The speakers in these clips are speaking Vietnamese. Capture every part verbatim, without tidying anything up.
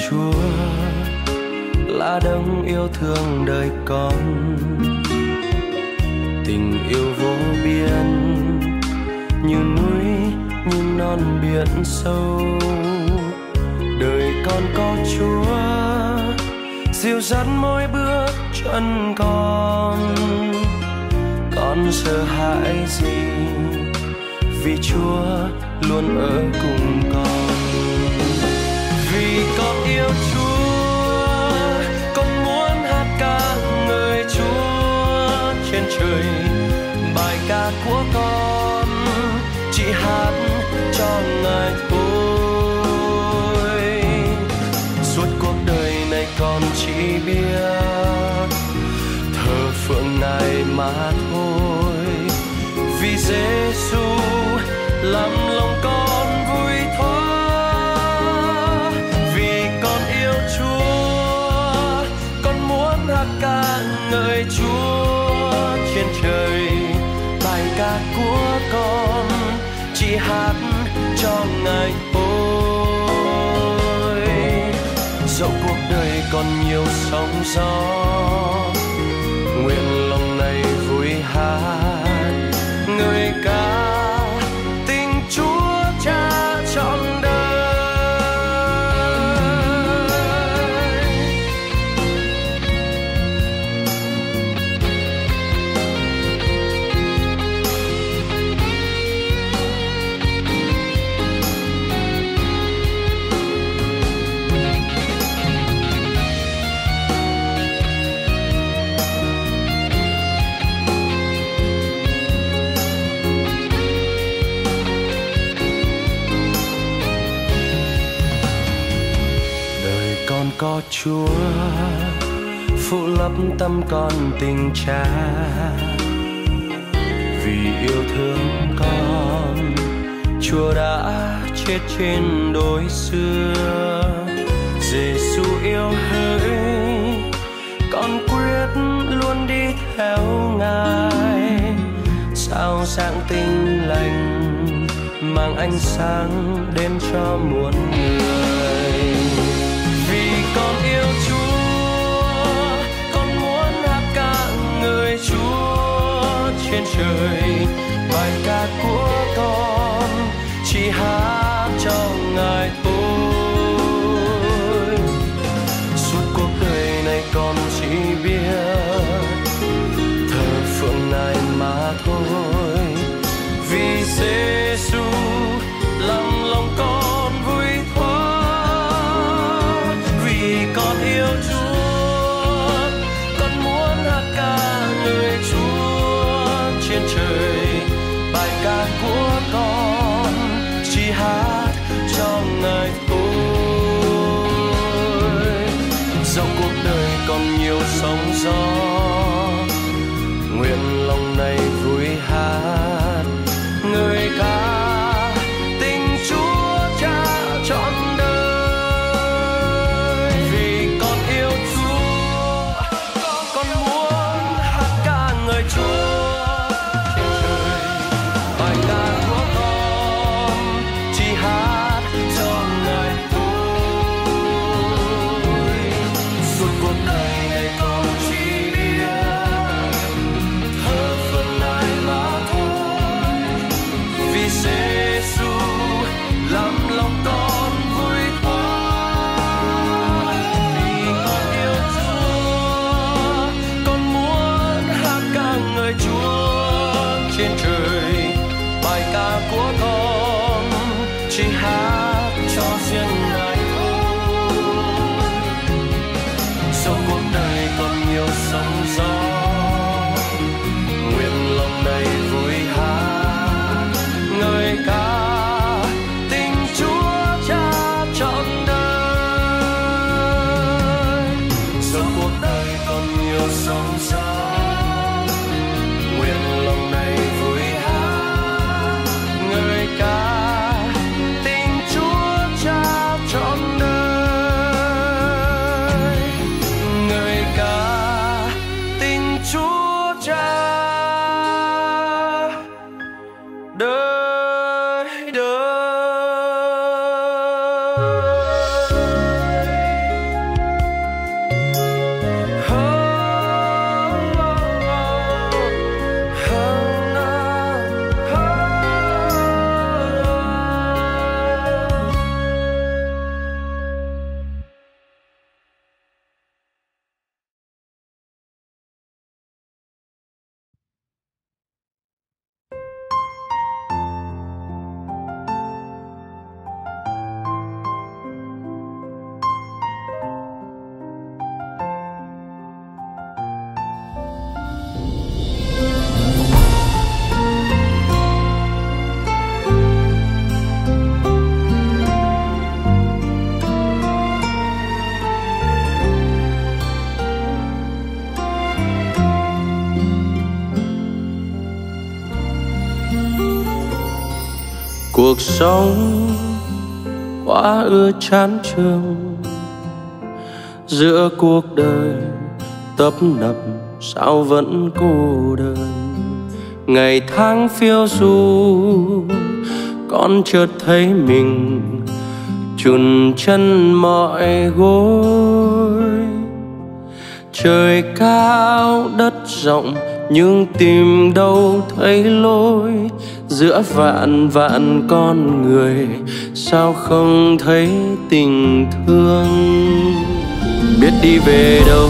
Chúa là đấng yêu thương đời con, tình yêu vô biên như núi như non biển sâu. Đời con có Chúa dìu dắt mỗi bước chân con, con sợ hãi gì vì Chúa luôn ở cùng con. Vì con yêu Chúa, con muốn hát ca ngợi Chúa trên trời. Bài ca của con chỉ hát cho Ngài thôi. Suốt cuộc đời này con chỉ biết thờ phượng Ngài mà thôi. Vì Giêsu làm lòng con vui thoát. Vì con yêu Chúa, con muốn hát ca ngợi Chúa trên trời. Bài ca của con chỉ hát cho Ngài thôi. Dẫu cuộc đời còn nhiều sóng gió, nguyện lòng này vui hát ngợi ca tình Chúa Cha trọn đời. Có Chúa phụ lấp tâm con tình Cha. Vì yêu thương con, Chúa đã chết trên đồi xưa. Giêsu yêu hỡi, con quyết luôn đi theo Ngài. Sao sáng tinh lành mang ánh sáng đến cho muôn người. Vì con yêu Chúa, con muốn hát ca ngợi Chúa trên trời. Bài ca của con chỉ hát cho Ngài thôi. Suốt cuộc đời này con chỉ biết thờ phượng Ngài mà thôi. Vì Giêsu làm lòng con vui thoát. Vì con yêu Chúa, con muốn hát ca ngợi Chúa trên trời. Bài ca của con chỉ hát cho Ngài thôi. Dẫu cuộc đời còn nhiều sóng gió, nguyện lòng này vui hát ngợi ca tình Chúa Cha trọn đời. Vì con yêu Chúa, con muốn hát ca ngợi Chúa trên trời. Bài ca của con chỉ hát cho Ngài thôi. Suốt cuộc đời này con chỉ biết thờ phượng Ngài mà thôi. Vì Giêsu làm lòng con vui thoát. Vì con yêu Chúa, con muốn hát ca ngợi Chúa trên trời. Bài ca của con chỉ hát cho riêng Ngài thôi. Dẫu cuộc đời còn nhiều sóng gió, nguyện lòng này vui hát ngợi ca tình Chúa Cha trọn đời. Dẫu cuộc đời còn nhiều sóng gió, nguyện lòng này vui hát ngợi ca tình Chúa Cha trọn đời. Ngợi ca tình Chúa Cha đời đời. Cuộc sống quá ư chán chường, giữa cuộc đời tấp nập sao vẫn cô đơn. Ngày tháng phiêu du, con chợt thấy mình chùn chân mỏi gối. Trời cao đất rộng nhưng tìm đâu thấy lối, giữa vạn vạn con người sao không thấy tình thương. Biết đi về đâu,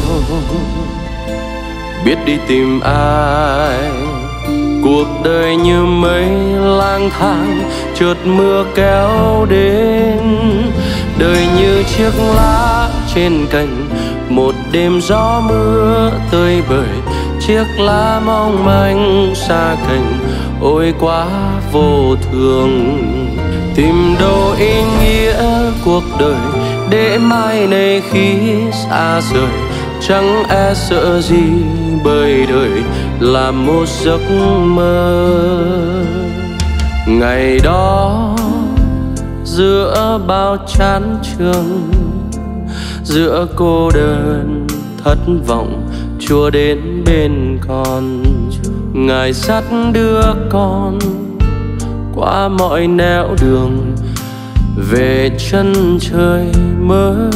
biết đi tìm ai, cuộc đời như mây lang thang chợt mưa kéo đến. Đời như chiếc lá trên cành, một đêm gió mưa tơi bời, chiếc lá mong manh xa cành, ôi quá vô thường. Tìm đâu ý nghĩa cuộc đời để mai này khi xa rời, chẳng e sợ gì bởi đời là một giấc mơ. Ngày đó giữa bao chán chường, giữa cô đơn thất vọng, Chúa đến bên con. Ngài dắt đưa con qua mọi nẻo đường về chân trời mới.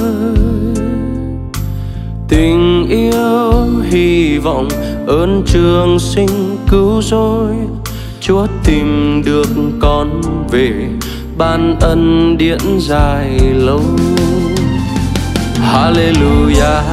Tình yêu hy vọng ơn trường sinh cứu rỗi, Chúa tìm được con về ban ân điển dài lâu. Hallelujah,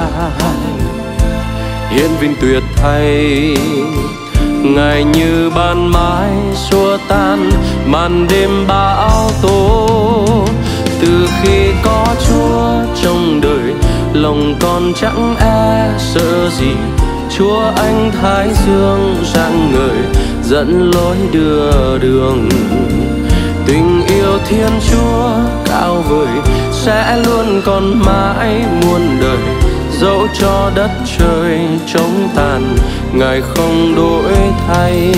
hiển vinh tuyệt thay. Ngài như ban mái xua tan màn đêm bão tố. Từ khi có Chúa trong đời, lòng con chẳng e sợ gì. Chúa ánh thái dương rạng ngời, dẫn lối đưa đường. Tình yêu Thiên Chúa cao vời sẽ luôn còn mãi muôn đời. Dẫu cho đất trời trống tàn, Ngài không đổi thay.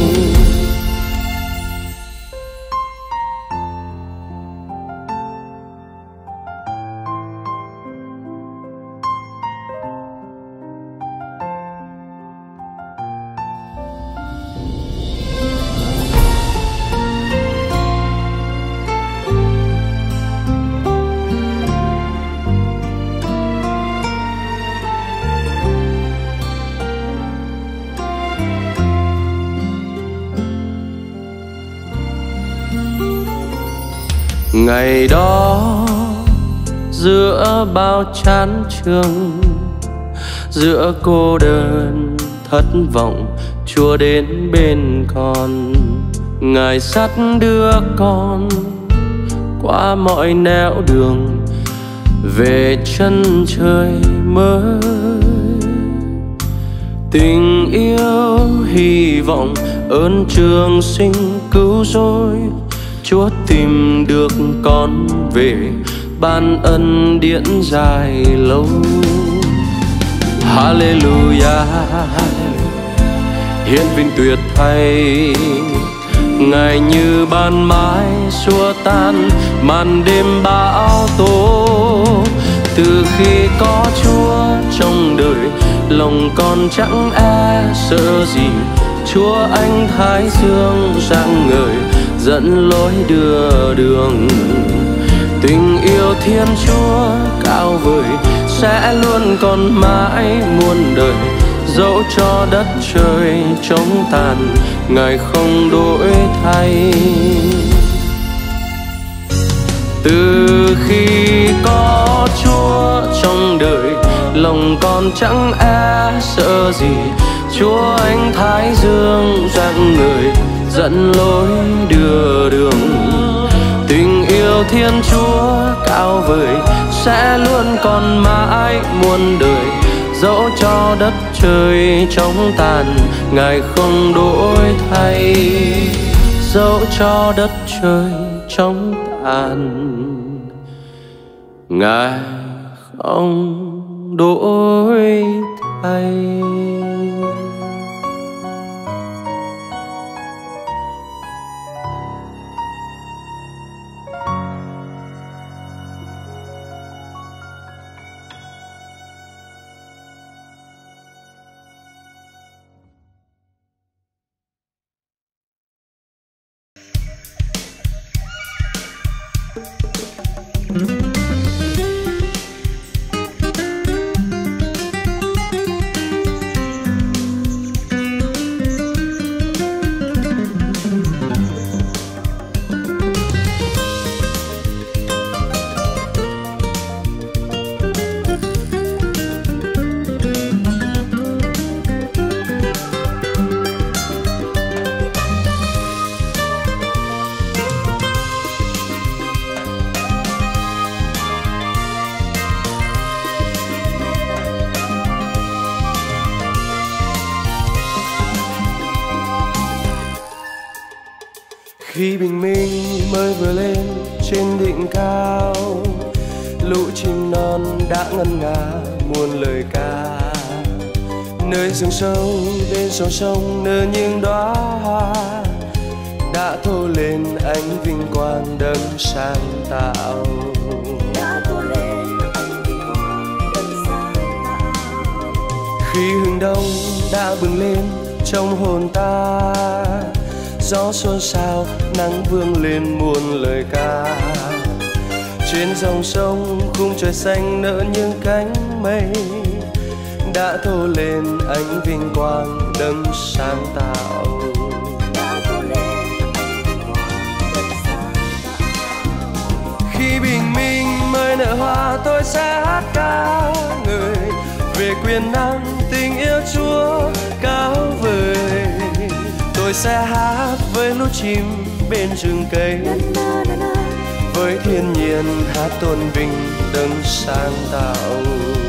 Ngày đó giữa bao chán chường, giữa cô đơn thất vọng, Chúa đến bên con. Ngài dắt đưa con qua mọi nẻo đường về chân trời mới. Tình yêu hy vọng ơn trường sinh cứu rỗi, Chúa tìm được con về ban ân điển dài lâu. Hallelujah, hiển vinh tuyệt thay. Ngài như ban mái xua tan màn đêm bão tố. Từ khi có Chúa trong đời, lòng con chẳng e sợ gì. Chúa ánh thái dương rạng ngời, dẫn lối đưa đường. Tình yêu Thiên Chúa cao vời sẽ luôn còn mãi muôn đời. Dẫu cho đất trời trống tàn, Ngài không đổi thay. Từ khi có Chúa trong đời, lòng con chẳng e sợ gì. Chúa ánh thái dương rạng ngời, dẫn lối đưa đường. Tình yêu Thiên Chúa cao vời sẽ luôn còn mãi muôn đời. Dẫu cho đất trời trống tàn, Ngài không đổi thay. Dẫu cho đất trời trống tàn, Ngài không đổi thay. Khi bình minh mới vừa lên trên đỉnh cao, lũ chim non đã ngân nga muôn lời ca. Nơi rừng sâu bên sông sông nở những đóa hoa đã tô lên ánh vinh quang đấng sáng tạo. Khi hừng đông đã bừng lên trong hồn ta, gió xôn xao nắng vương lên muôn lời ca. Trên dòng sông khung trời xanh nở những cánh mây đã tô lên ánh vinh quang đấng sáng tạo. Khi bình minh mới nở hoa tôi sẽ hát ca ngợi về quyền năng tình yêu Chúa cao vời. Tôi sẽ hát với lũ chim bên rừng cây, với thiên nhiên hát tôn vinh đấng sáng tạo.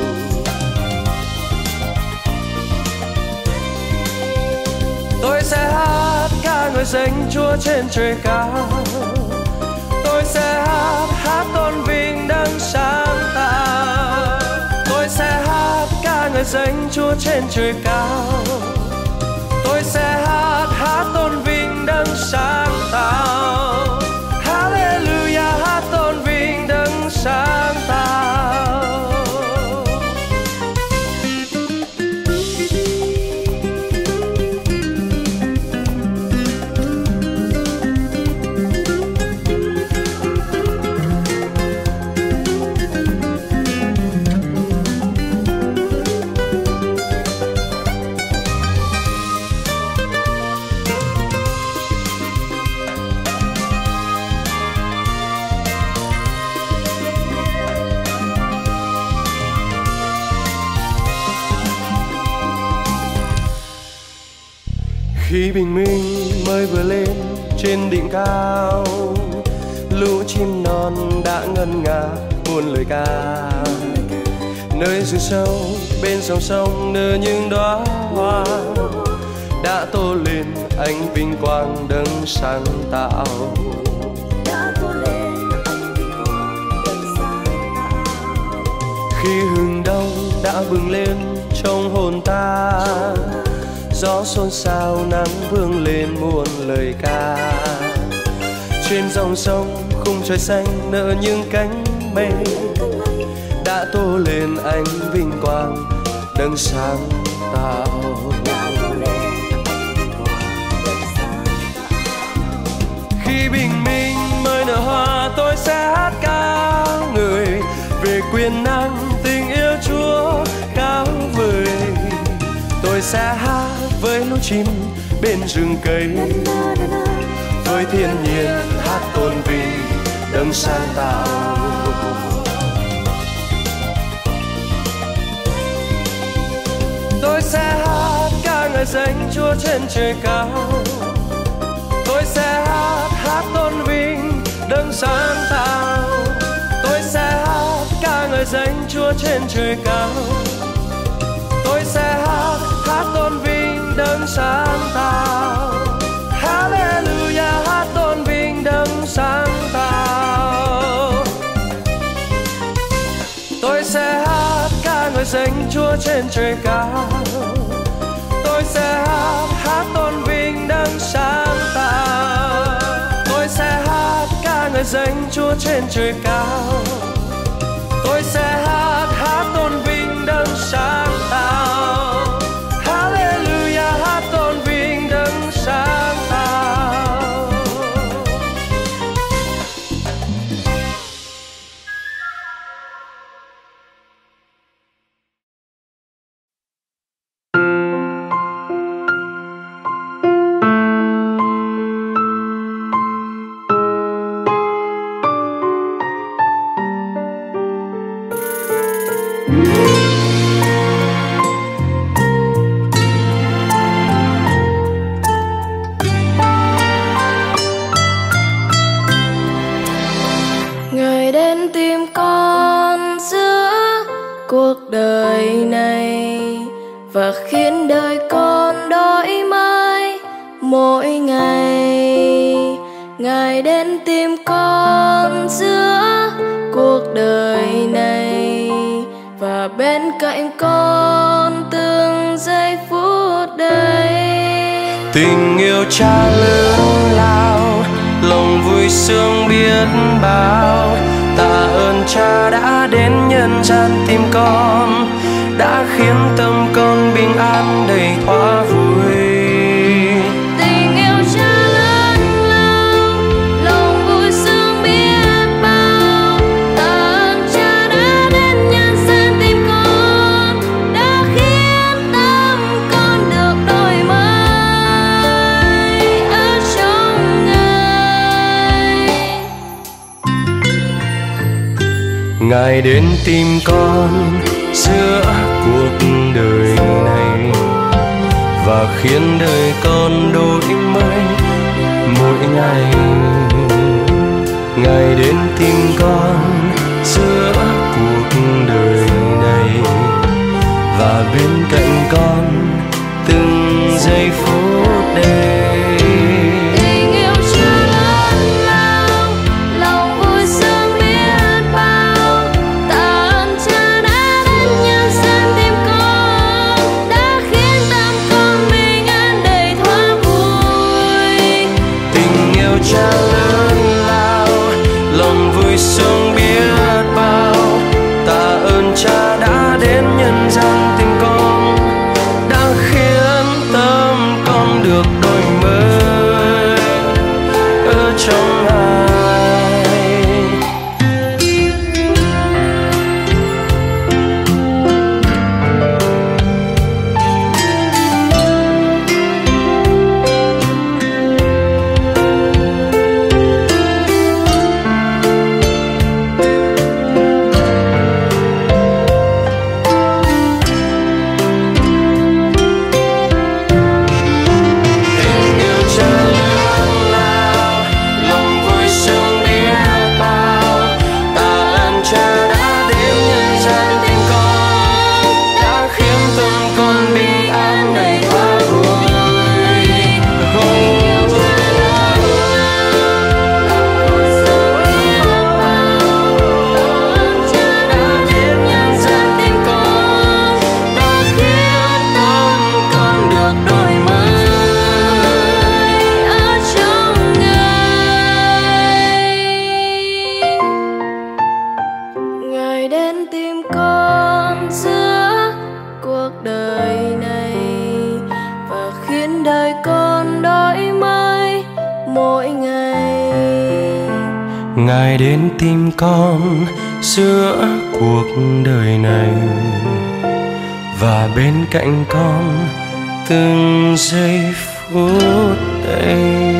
Tôi sẽ hát ca ngợi danh Chúa trên trời cao. Tôi sẽ hát hát tôn vinh đấng sáng tạo. Tôi sẽ hát ca ngợi danh Chúa trên trời cao. Tôi sẽ hát hát tôn vinh đấng sáng tạo. Hallelujah, hát tôn vinh đấng sáng tạo. Khi bình minh mới vừa lên trên đỉnh cao, lũ chim non đã ngân nga muôn lời ca. Nơi rừng sâu bên dòng sông nở những đóa hoa đã tô lên ánh vinh quang đấng sáng tạo. Khi hừng đông đã bừng lên trong hồn ta, gió xôn xao nắng vương lên muôn lời ca. Trên dòng sông khung trời xanh nở những cánh mây đã tô lên ánh vinh quang đấng sáng tạo. Khi bình minh mới nở hoa tôi sẽ hát ca ngợi về quyền năng tình yêu Chúa cao vời. Tôi sẽ hát với lũ chim bên rừng cây, với thiên nhiên hát tôn vinh đấng sáng tạo. Tôi sẽ hát ca ngợi danh Chúa trên trời cao. Tôi sẽ hát hát tôn vinh đấng sáng tạo. Tôi sẽ hát ca ngợi danh Chúa trên trời cao. Tôi sẽ hát hát tôn vinh đấng sáng tạo. Hallelujah, hát tôn vinh đấng sáng tạo. Tôi sẽ hát ca ngợi danh Chúa trên trời cao. Tôi sẽ hát hát tôn vinh đấng sáng tạo. Tôi sẽ hát ca ngợi danh Chúa trên trời cao. Tôi sẽ hát hát tôn vinh đấng sáng tạo. Hallelujah, hát tôn vinh đấng sáng tạo. và khiến đời con đổi mới mỗi ngày. Ngài đến tìm con giữa cuộc đời này, và bên cạnh con từng giây phút đây. Tình yêu Cha lớn lao, lòng vui sướng biết bao. Tạ ơn Cha đã đến nhân gian tìm con, đã khiến tâm con bình an đầy thỏa vui. Tình yêu Cha lớn lao, lòng vui sướng biết bao. Tạ ơn Cha đã đến nhân gian tìm con, đã khiến tâm con được đổi mới ở trong Ngài. Ngài đến tìm con giữa cuộc đời này, và khiến đời con đổi mới mỗi ngày. Ngài đến tìm con giữa cuộc đời này, và bên cạnh con từng giây phút đây. Tình yêu Cha lớn lao, lòng vui sướng biết bao. Tạ ơn Cha đã đến nhân gian tìm con, đã khiến tâm con bình an đầy thỏa vui. Tình yêu Cha lớn lao, lòng vui sướng biết bao. Tạ ơn Cha đã đến nhân gian tìm con, đã khiến tâm con được đổi mới ở trong Ngài. Tình yêu Cha lớn lao, lòng vui sướng biết bao. Tạ ơn Cha đã đến nhân gian tìm con, đã khiến tâm con bình an đầy thỏa vui. Ngài đến tìm con giữa cuộc đời này, và khiến đời con đổi mới mỗi ngày. Ngài đến tìm con giữa cuộc đời này, và bên cạnh con từng giây phút đây.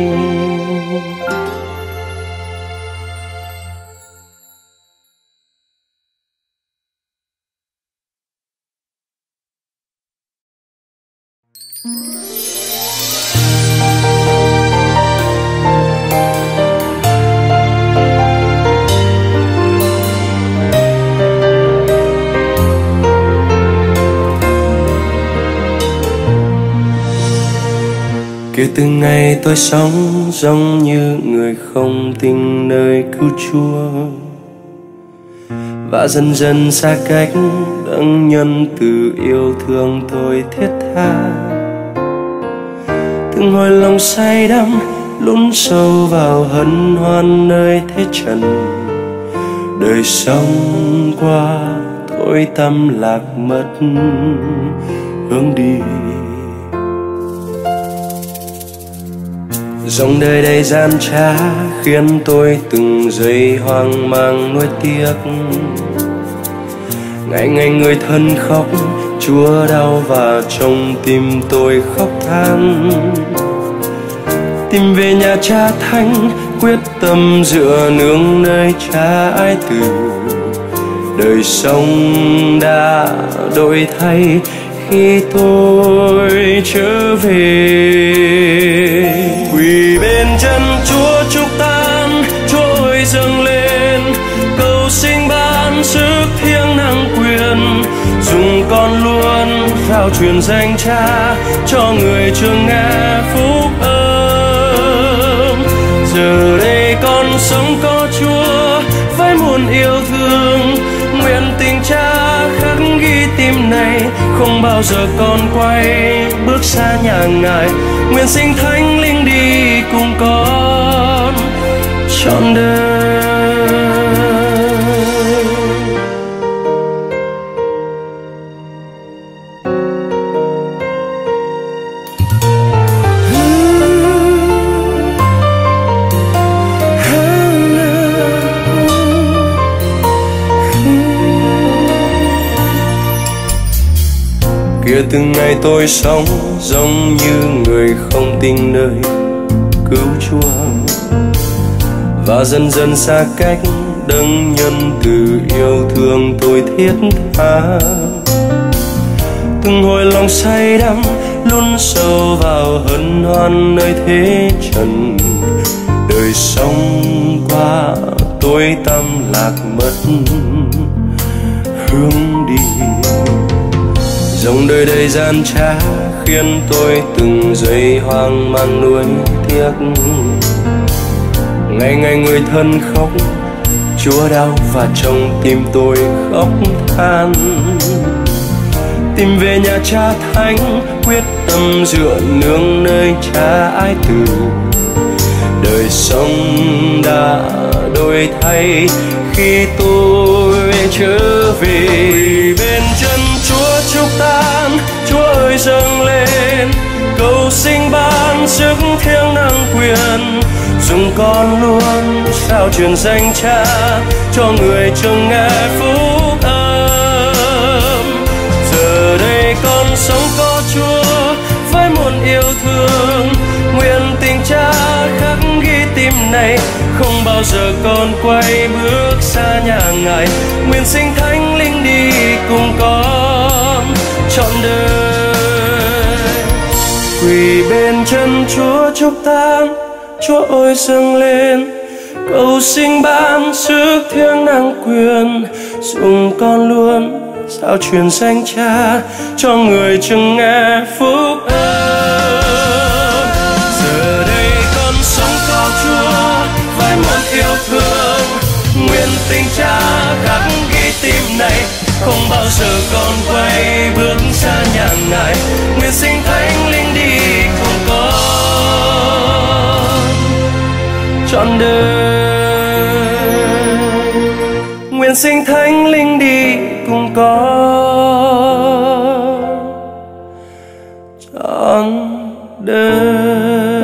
Kể từ ngày tôi sống giống như người không tin nơi cứu Chúa, và dần dần xa cách đấng nhân từ yêu thương tôi thiết tha. Từng hồi lòng say đắm lún sâu vào hân hoan nơi thế trần, đời sống qua thôi tâm lạc mất hướng đi. Dòng đời đầy gian trá khiến tôi từng giây hoang mang nuối tiếc. Ngày ngày người thân khóc, Chúa đau và trong tim tôi khóc than. Tìm về nhà Cha thánh, quyết tâm dựa nương nơi Cha ái từ. Đời sống đã đổi thay khi tôi trở về. Quỳ bên chân Chúa chúc tan trôi dâng lên, cầu xin ban sức thiêng năng quyền, dùng con luôn rao truyền danh Cha cho người trường nghe phúc ơn. Giờ đây con sống có Chúa với muôn yêu thương, nguyện tình Cha khắc ghi tim này, không bao giờ con quay bước xa nhà Ngài. Nguyện xin Thánh Linh đi cùng con trọn đời. Kìa từng ngày tôi sống giống như người không tin nơi cứu Chúa, và dần dần xa cách đấng nhân từ yêu thương tôi thiết tha. Từng hồi lòng say đắm luôn sâu vào hân hoan nơi thế trần, đời sống qua tôi tâm lạc mất hướng đi. Dòng đời đầy gian trá khiến tôi từng giây hoang mang nuối tiếc. Ngày ngày người thân khóc, Chúa đau và trong tim tôi khóc than. Tìm về nhà Cha Thánh, quyết tâm dựa nương nơi Cha ái từ. Đời sống đã đổi thay khi tôi trở về. Bên chân Chúa chúc tan, Chúa ơi dâng lên, cầu xin ban sức thiêng năng quyền, dùng con luôn sao truyền danh Cha cho người chừng nghe phúc âm. Giờ đây con sống có Chúa với muôn yêu thương, nguyện tình Cha khắc ghi tim này, không bao giờ con quay bước xa nhà Ngài. Nguyện xin Thánh Linh đi cùng con trọn đời. Quỳ bên chân Chúa chúc tang, Chúa ơi dâng lên, cầu xin ban sức thiêng năng quyền, dùng con luôn sao truyền danh Cha cho người chừng nghe phúc ơn. Giờ đây con sống có Chúa với muôn yêu thương, nguyện tình Cha khắc ghi tim này, không bao giờ con quay bước xa nhà Ngài. Nguyện xin Thánh Linh đi cùng con trọn đời. Nguyện xin Thánh Linh đi cùng con trọn đời.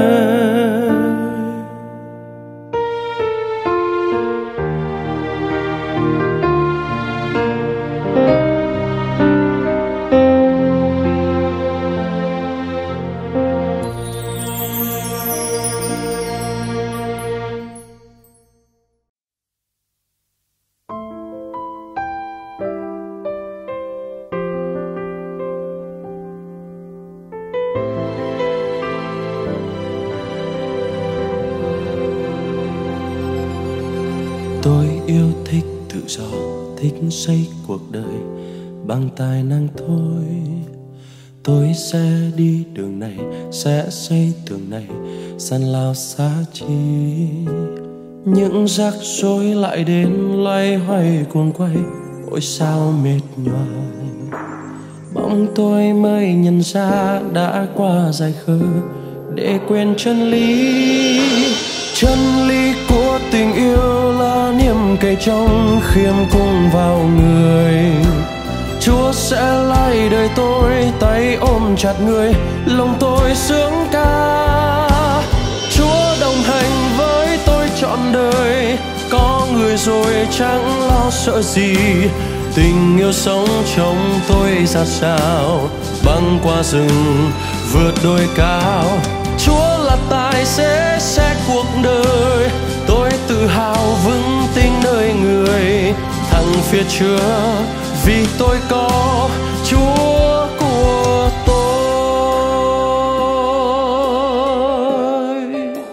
Tôi yêu thích tự do, thích xây cuộc đời bằng tài năng thôi. Tôi sẽ đi đường này, sẽ xây tường này, san lao xa chi. Những rắc rối lại đến loay hoay cuồng quay, ôi sao mệt nhoài. Bỗng tôi mới nhận ra đã qua dài khờ để quên chân lý. Chân lý của tình yêu là niềm cậy trong khiêm cung vào người. Chúa sẽ lay đời tôi, tay ôm chặt người, lòng tôi sướng ca. Chúa đồng hành với tôi trọn đời, có người rồi chẳng lo sợ gì. Tình yêu sống trong tôi ra sao, băng qua rừng vượt đồi cao. Chúa là tài xế xe cuộc đời, tôi tự hào vững tin nơi người. Thẳng phía trước vì tôi có Chúa của tôi.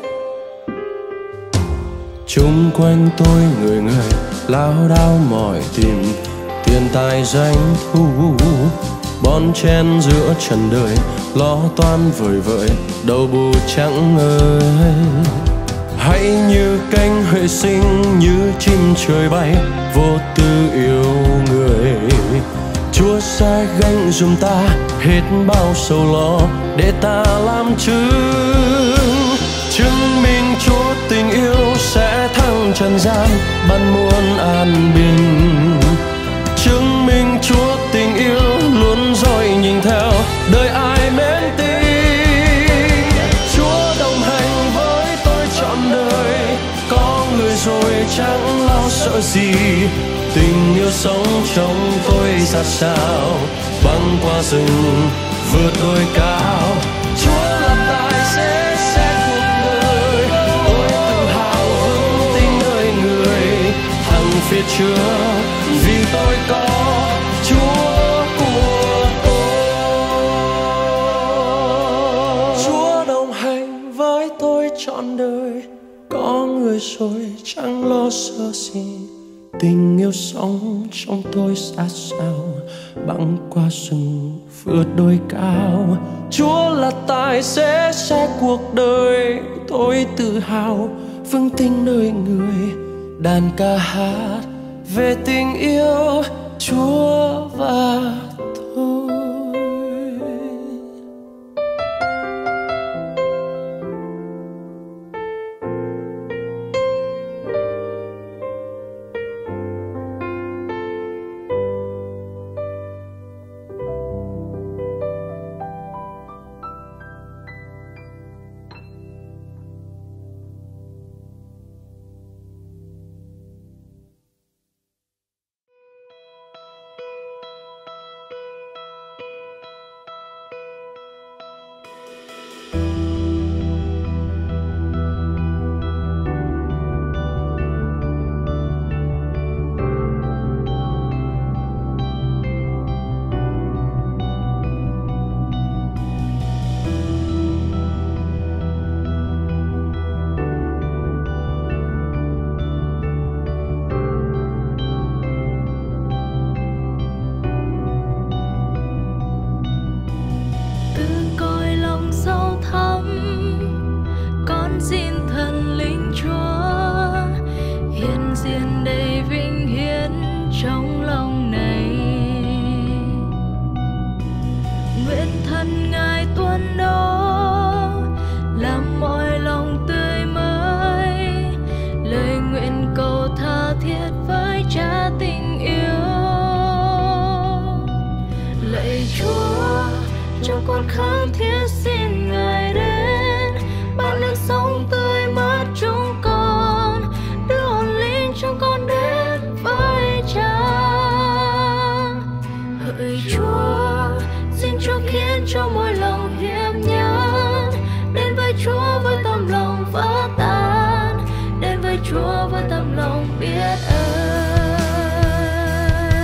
Chung quanh tôi người người lao đao mỏi tìm tiền tài danh thu, bon chen giữa trần đời lo toan vời vợi đầu bù trắng ơi. hãy như cánh huệ sinh, như chim trời bay vô tư yêu người. Chúa sẽ gánh giùm ta hết bao sầu lo để ta làm chứng, chứng minh Chúa tình yêu sẽ thắng trần gian, ban muôn an bình. Chứng minh Chúa tình yêu luôn dõi nhìn theo đời ai mến tin. Chúa đồng hành với tôi trọn đời, có người rồi chẳng lo sợ gì. Tình yêu sống trong tôi ra sao, băng qua rừng vượt đồi cao. Chúa là tài xế xe cuộc đời, tôi tự hào vững tin nơi người. Thằng phía trước vì tôi có Chúa của tôi. Chúa đồng hành với tôi trọn đời, có người rồi chẳng lo sợ gì. Tình yêu sống trong tôi xa sao, băng qua rừng vượt đồi cao. Chúa là tài xế xe cuộc đời, tôi tự hào vững tin nơi người. Đàn ca hát về tình yêu Chúa và tôi.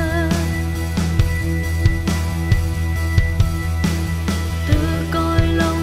Từ cõi lòng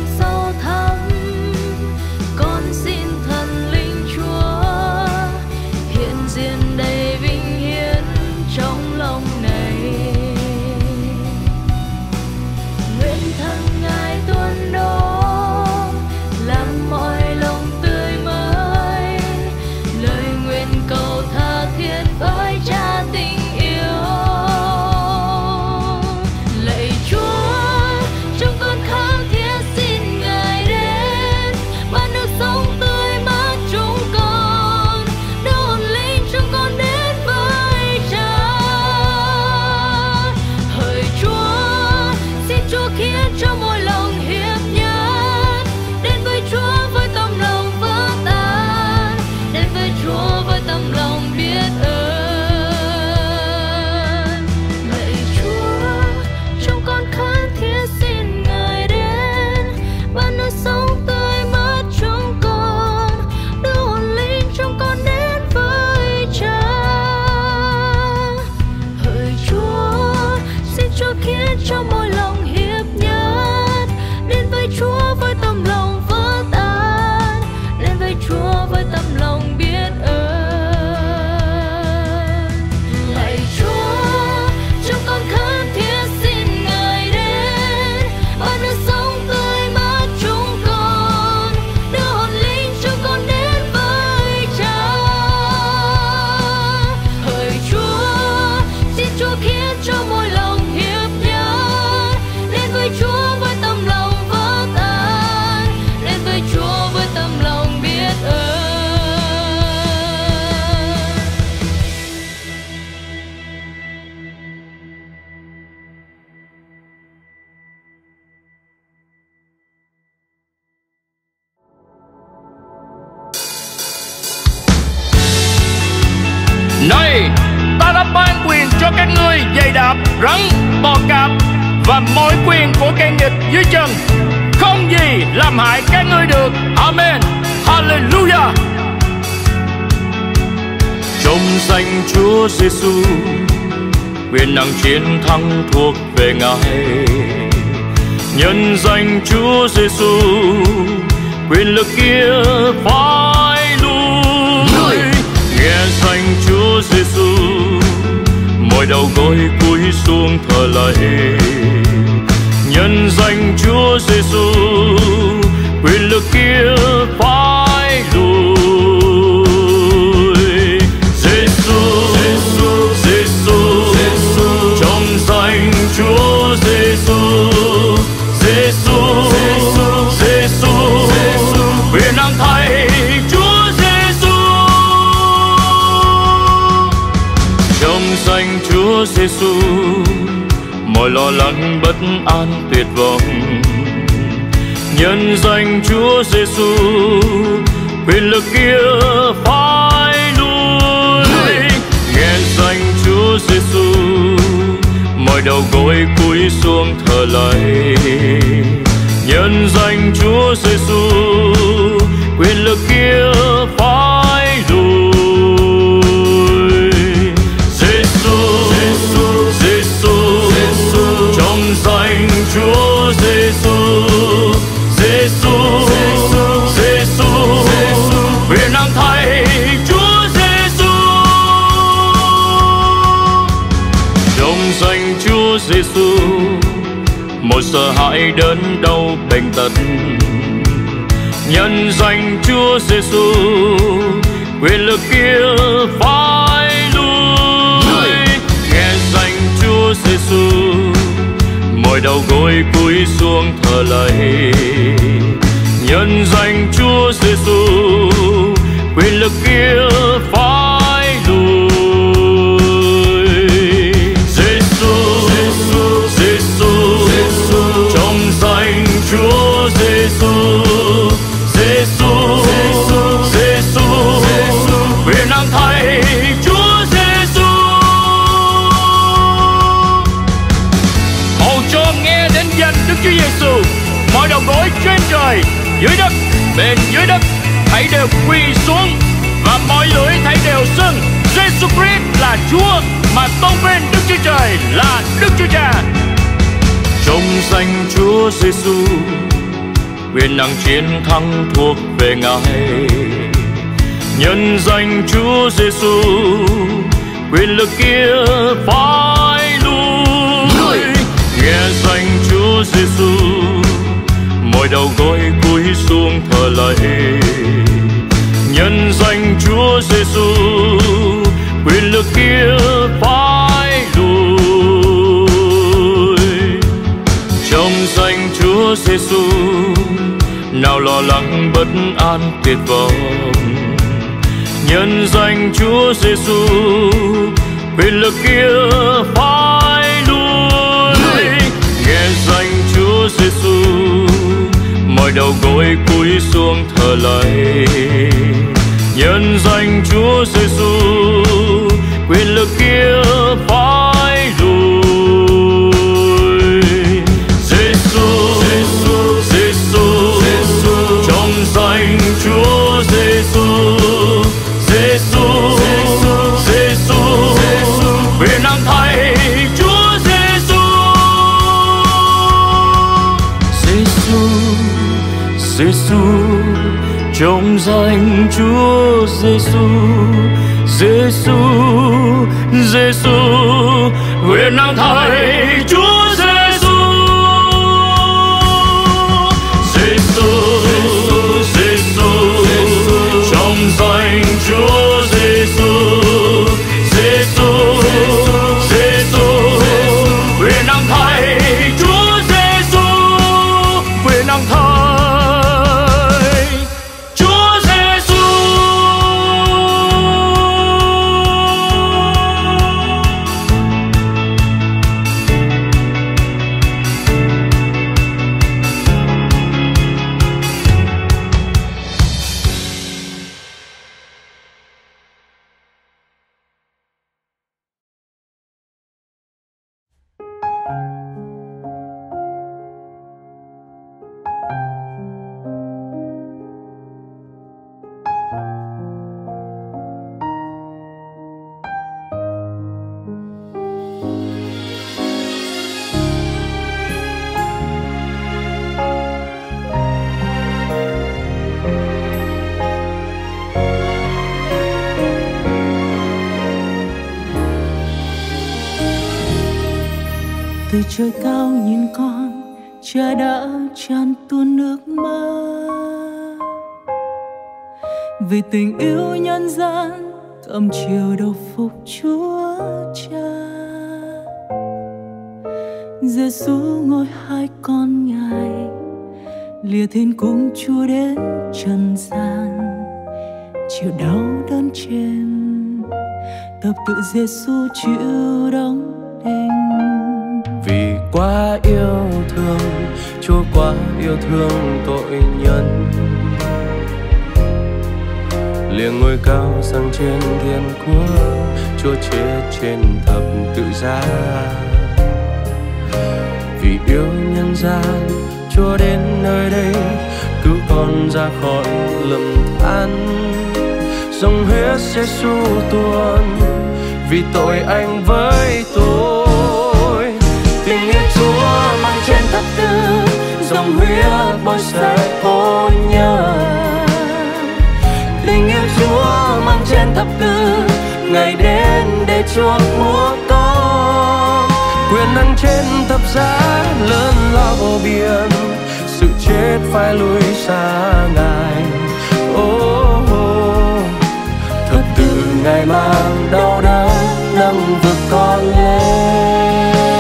ngươi giày đạp rắn, bò cạp và mọi quyền của kẻ nghịch dưới chân. Không gì làm hại các ngươi được. Amen. Hallelujah. Trong danh Chúa Giêsu, quyền năng chiến thắng thuộc về Ngài. Nhân danh Chúa Giêsu, quyền lực kia phải lui. Nghe danh Chúa Giêsu, mọi đầu gối cúi xuống thờ lạy. Nhân danh Chúa Giêsu, quyền lực kia phải lùi. Giêsu, Giêsu, Giêsu, trong danh Chúa Giêsu, Giêsu, Giêsu, quyền năng thay Chúa Giêsu. Trong danh Chúa Giêsu, mọi lo lắng bất an tuyệt vọng. Nhân danh Chúa Giêsu, quyền lực kia phải lui. Nghe danh Chúa Giêsu, mọi đầu gối cúi xuống thờ lạy. Nhân danh Chúa Giêsu, quyền lực kia phải lùi. Giêsu, Giêsu, Giêsu, trong danh Chúa Giêsu, Giêsu, Giêsu, quyền năng thay Chúa Giêsu. Trong danh Chúa Giêsu, một sợ hãi đớn đau bệnh tật. Nhân danh Chúa Giêsu, quyền lực kia phải lui. Nghe danh Chúa Giêsu, mọi đầu gối cúi xuống thờ lạy. Nhân danh Chúa Giêsu, quyền lực kia phải lùi. Giêsu, Giêsu, Giêsu, trong danh Chúa Giêsu, Giêsu, Giêsu, quyền năng thay Chúa Giêsu. Hầu cho nghe đến danh Đức Chúa Giêsu, mọi đầu gối trên trời, dưới đất, bên dưới đất hãy đều quỳ xuống, và mọi lưỡi hãy đều xưng Giêsu Christ là Chúa, mà tôn vinh Đức Chúa Trời là Đức Chúa Cha. Trong danh Chúa Giêsu, quyền năng chiến thắng thuộc về Ngài. Nhân danh Chúa Giêsu, quyền lực kia phải lui. Nghe danh Chúa Giêsu, mọi đầu gối cúi xuống thờ lạy. Nhân danh Chúa Giêsu, quyền lực kia phải lùi. Trong danh Chúa Giêsu, nào lo lắng bất an tuyệt vọng. Nhân danh Chúa Giêsu, quyền lực kia phải lui. Nghe danh Chúa Giêsu, mọi đầu gối cúi xuống thờ lạy. Nhân danh Chúa Giêsu, quyền lực kia phải lùi. Giêsu, Giêsu, Giêsu, trong danh Chúa Giêsu, Giêsu, Giêsu, quyền năng thay Chúa Giêsu. Giêsu, Giêsu, trong danh Chúa Giêsu, Giêsu, Giêsu, quyền năng thay Chúa Giêsu. Giêsu, Giêsu, trong danh Chúa Giêsu, Giêsu, Giêsu, quyền năng thay Chúa Giêsu, quyền năng thay Chúa Giêsu. từ trời cao nhìn con, Cha đã tràn tuôn nước mắt. Vì tình yêu nhân gian cắm chiều đầu phục Chúa Cha. Giêsu ngồi hai con Ngài, lìa thiên cung Chúa đến trần gian, chịu đau đớn trên tập tự Giêsu chịu đóng đinh. Vì quá yêu thương, Chúa quá yêu thương tội nhân, liền ngôi cao sang trên thiên quốc, Chúa chết trên thập tự giá. Vì yêu nhân gian, Chúa đến nơi đây cứu con ra khỏi lầm than. Dòng huyết Giêsu tuôn vì tội anh với tôi. Tình yêu Chúa mang trên thập tự, dòng huyết bôi sạch hôn nhân. Tình yêu Chúa mang trên thập tự, Ngài đến để chuộc mua con. Quyền năng trên thập giá lớn lao vô biên, sự chết phải lùi xa Ngài. Oh, oh. Thập tự Ngài mang đau đớn nâng vực con lên.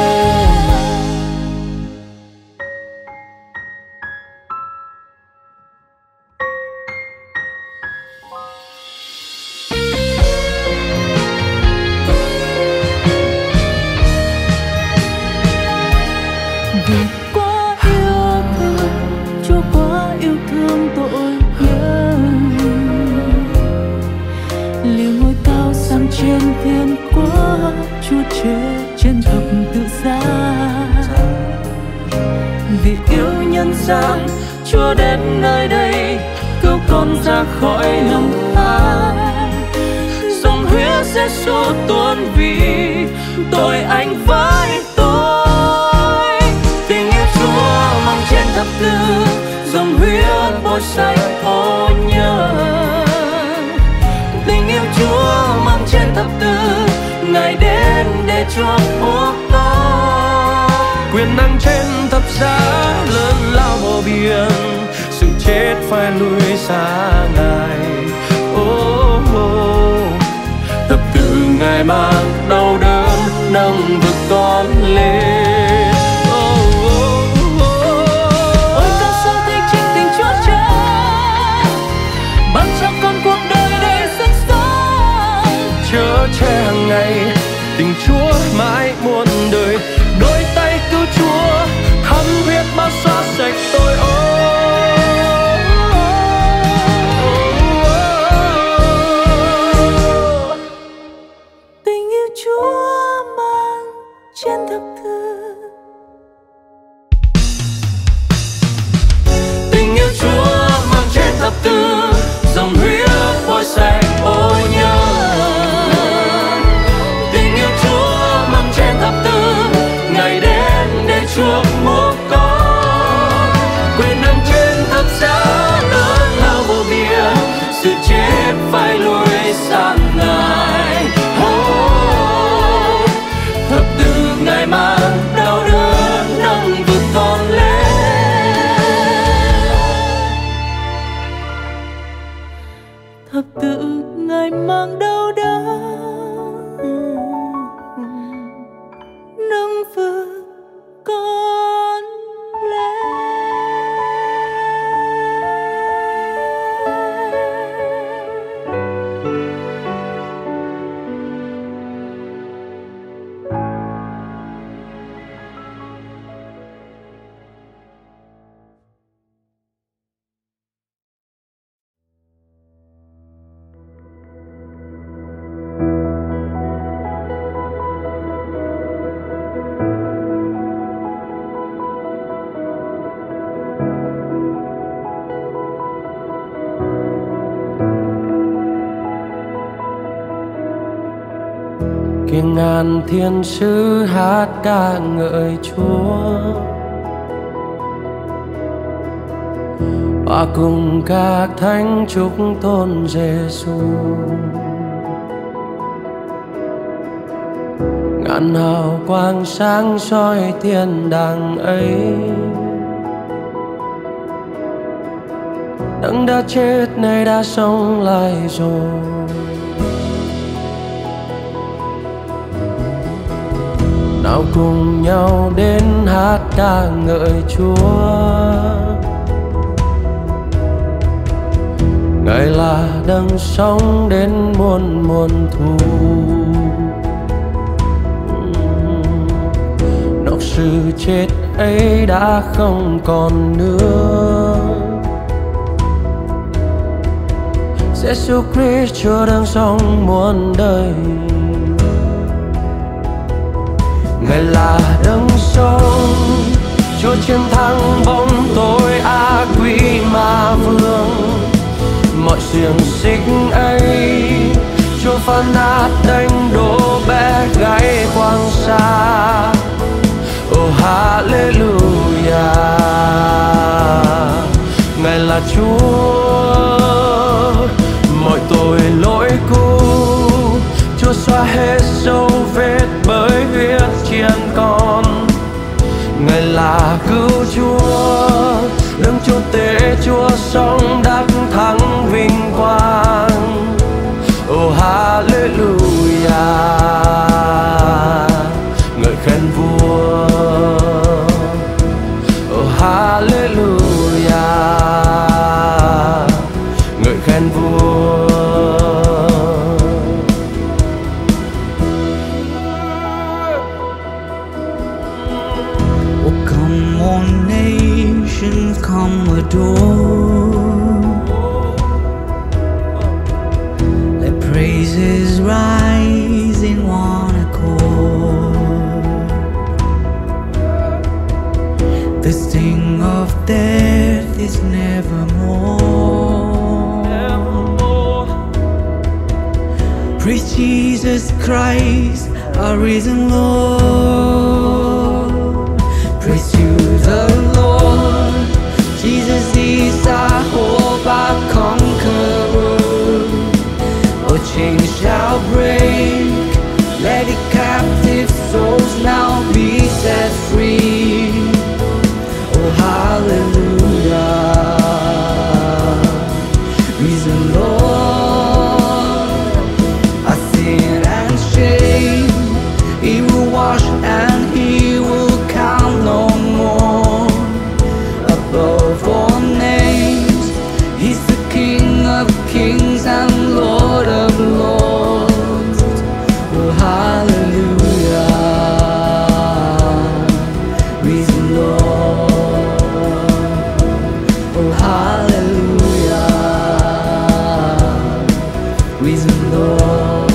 Vì quá yêu thương, Chúa quá yêu thương tội nhân, liền ngôi cao sang trên thiên quốc, Chúa chết trên thập tự giá. Vì yêu nhân gian, Chúa đến nơi đây cứu con ra khỏi lầm than. Dòng huyết Giêsu tuôn vì tội anh với tôi. Tình yêu Chúa mang trên thập tự, dòng huyết bôi sạch hôn nhân. Tình yêu Chúa mang trên thập tự, Ngài đến để chuộc buộc con. Quyền năng trên thập giá lớn lao vô biên, sự chết phải lùi xa Ngài. Oh, oh. Thập tự Ngài mang đau đớn nâng vực con lên. Oh, oh, oh. Ôi cao sao thấy chính tình Chúa Cha, ban cho con cuộc đời để sức sống. Chở che hàng ngày tình Chúa mãi muôn đời, đôi tay cứu Chúa thấm huyết bao xóa sạch tội ôi. Tình yêu Chúa mang trên thập tự, Tình yêu Chúa mang trên thập tự, dòng huyết bôi sạch ô nhân. Tình yêu Chúa mang trên thập tự, Ngài đến để chuộc mua con. Quyền năng trên thập giá lớn lao vô biên, sự chết phải lùi xa Ngài. Oh, thập tự Ngài mang đau đớn nâng vực con lên. thập tự Ngài mang đau đớn nâng vực con lên. Kiêng ngàn thiên sứ hát ca ngợi Chúa, và cùng các thánh chúc tôn Giêsu. ngàn hào quang sáng soi thiên đàng ấy. Đấng đã chết nay đã sống lại rồi. Nào cùng nhau đến hát ca ngợi Chúa. Ngài là đấng sống đến muôn muôn thu. Nọc sự chết ấy đã không còn nữa. Giêsu Christ Chúa đang sống muôn đời. Ngài là đấng sống, Chúa chiến thắng bóng tối ác quỷ ma vương. Mọi xiềng xích ấy Chúa phá nát đánh đổ bé gãy quang xa. Oh hallelujah, Ngài là Chúa, mọi tội lỗi cũ Chúa xóa hết dấu vết bởi huyết chiên con. Ngài là cứu Chúa, đấng Chúa tế Chúa sống đắc thắng vinh quang. Oh hallelujah, ngợi khen Vua. Oh hallelujah, ngợi khen Vua. Oh come on nations, come adore. Let praises rise in one accord. The sting of death is nevermore. Praise Jesus Christ, our risen Lord. Praise to the Lord. Jesus is our hope, our conqueror. Oh, chains shall break. Let the captive souls now be set free. Oh, hallelujah. Risen Lord, our sin and shame He will wash and He will count no more. Above all names, He's the King of kings and Lord of lords. Oh, hallelujah. Risen Lord. Oh, hallelujah. Risen Lord.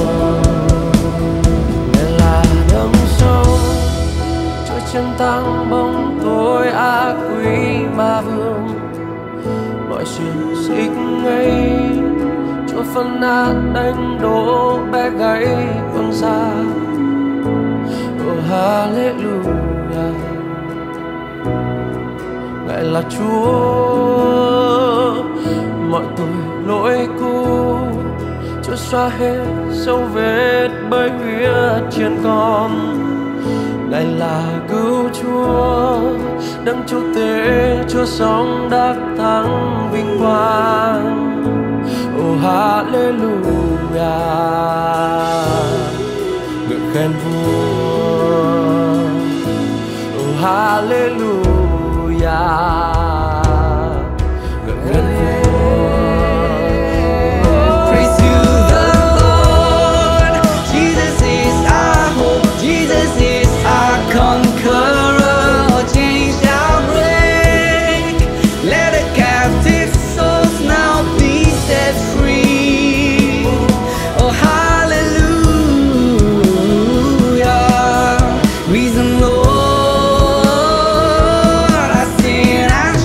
Ngài là đấng sống, Chúa chiến thắng bóng tối ác quỷ ma vương. Mọi xiềng xích ấy Chúa phá nát đánh đổ bé gãy quang xa. Oh hallelujah, Ngài là Chúa, mọi tội lỗi cũ Chúa xóa hết dấu vết bởi huyết chiên con. Ngài là cứu Chúa, đấng Chúa tế Chúa sống đắc thắng vinh quang. Oh hallelujah, ngợi khen Vua. Oh hallelujah, ngợi khen Vua. Praise to the Lord. Jesus is our hope. Jesus is our conqueror. Chains shall break. Let the captive souls now be set free. Oh, hallelujah. Risen Lord, our sin and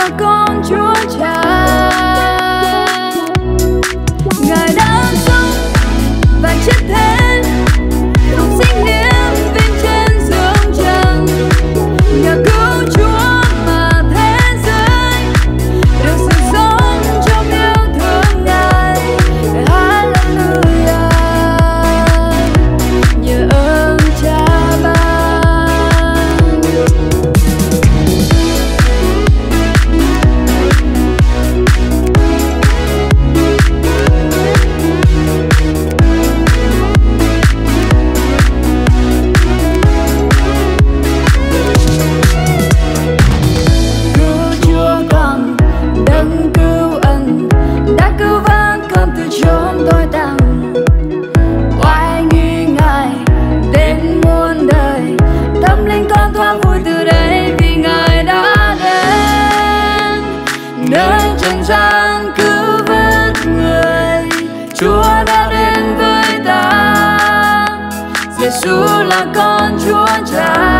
là con Chúa Cha. Ngài đã sống và chết thế, phục sinh hiến vinh trên dương trần. Nhờ cứu Chúa mà thế giới được sự sống trong yêu thương Ngài. Hallelujah, nhờ ơn Cha ban. Cứu Chúa con, đấng cứu ân, đã cứu vãn con từ chốn tối tăm. Oai nghi Ngài đến muôn đời, tâm linh con thoáng vui từ đây vì Ngài đã đến. Nơi trần gian cứu vớt người, Chúa đã đến với ta. Giêsu là con Chúa Cha.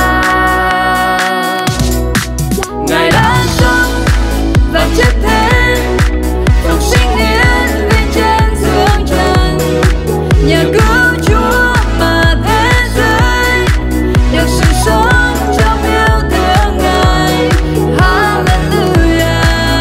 Ngài đã sống và chết thế, phục sinh hiến vinh trên dương trần. Nhờ cứu Chúa mà thế giới được sự sống trong yêu thương Ngài. Hallelujah,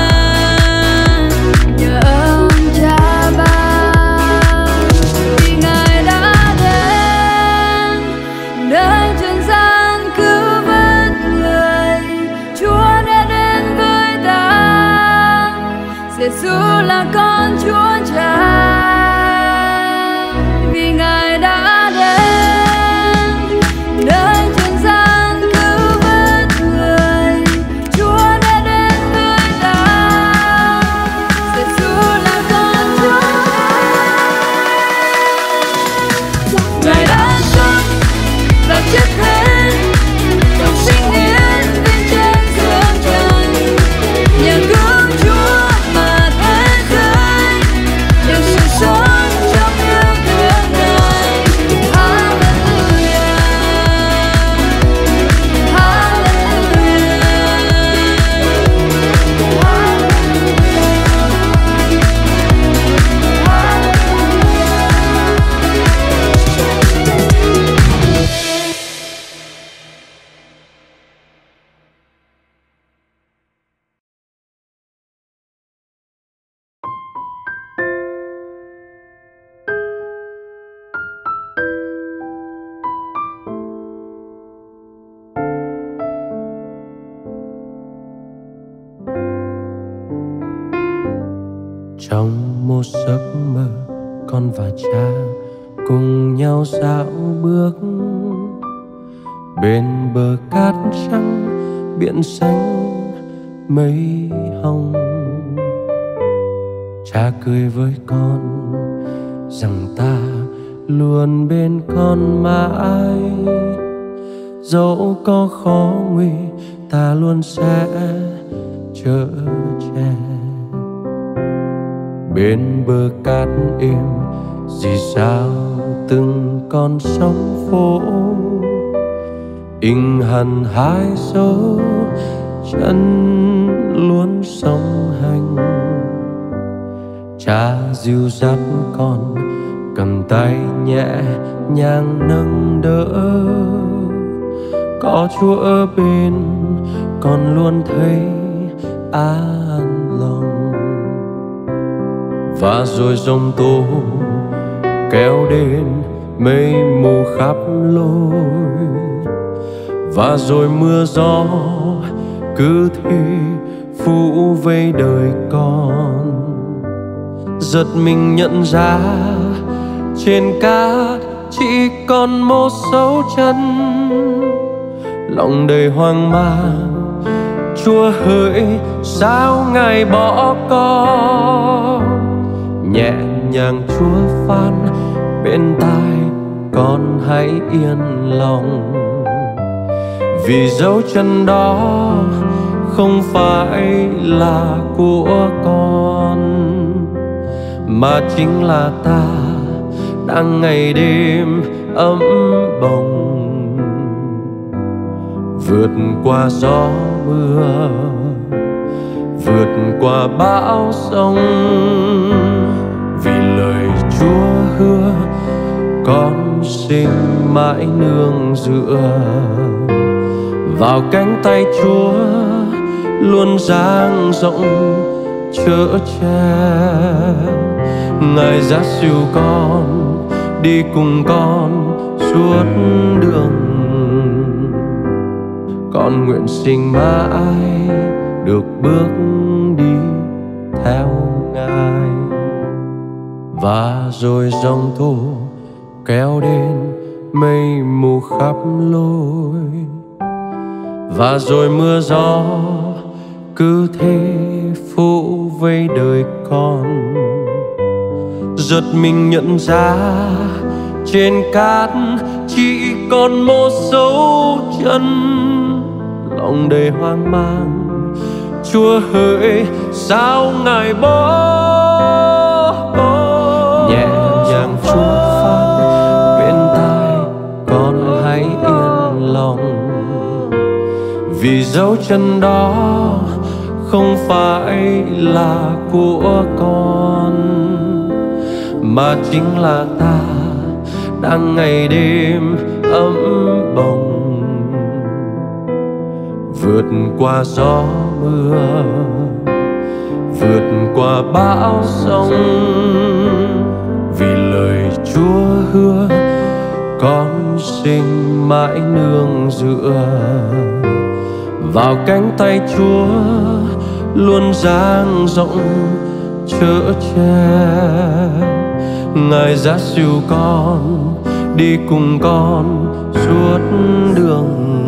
nhờ ơn Cha ban. Vì Ngài đã đến nơi trần gian cứu vớt người, Chúa đã đến với ta. Giêsu là con Chúa Cha. Vì Ngài đã đến nơi trần gian cứu vớt người, Chúa đã đến với ta. Giêsu là con Chúa. Ngài đã sống và chết thế, phục sinh hiến vinh trên dương trần. Nhờ cứu Chúa mà thế giới được sự sống trong yêu thương Ngài. Hallelujah, hallelujah, Trong một giấc mơ, con và cha cùng nhau dạo bước bên bờ cát trắng, biển xanh mây hồng. Cha cười với con rằng ta luôn bên con mãi, dẫu có khó nguy ta luôn sẽ chở che. Bên bờ cát êm rì rào từng con sóng phố, in hằn hai dấu chân luôn song hành. Cha dìu dắt con, cầm tay nhẹ nhàng nâng đỡ. Có Chúa ở bên, con luôn thấy an lòng. Và rồi giông tố kéo đến mây mù khắp lối, và rồi mưa gió cứ thế phủ vây đời con. Giật mình nhận ra trên cát chỉ còn một dấu chân, lòng đầy hoang mang. Chúa hỡi sao Ngài bỏ con? Nhẹ nhàng Chúa phán bên tai con hãy yên lòng, vì dấu chân đó không phải là của con, mà chính là ta đang ngày đêm ấm bồng vượt qua gió mưa, vượt qua bão sông, vì lời Chúa hứa con xin mãi nương dựa vào cánh tay Chúa, luôn dang rộng chở che. Ngài giá siêu con, đi cùng con suốt đường. Con nguyện sinh mãi được bước đi theo Ngài. Và rồi giông tố kéo đến mây mù khắp lối, và rồi mưa gió cứ thế phủ vây đời con. Giật mình nhận ra trên cát chỉ còn một dấu chân, lòng đầy hoang mang. Chúa hỡi sao Ngài bỏ? Nhẹ nhàng Chúa phán bên tai con hãy yên lòng, vì dấu chân đó không phải là của con, mà chính là ta đang ngày đêm ấm bồng. Vượt qua gió mưa, vượt qua bão sông, vì lời Chúa hứa con xin mãi nương dựa vào cánh tay Chúa, luôn dang rộng chở che. Ngài giá siêu con, đi cùng con suốt đường.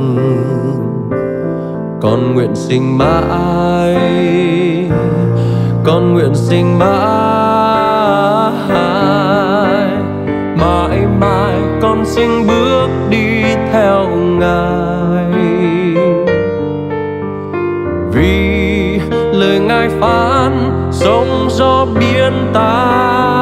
Con nguyện sinh mãi, con nguyện sinh mãi, mãi mãi con xin bước đi theo Ngài. Vì lời Ngài phán sóng gió biến ta,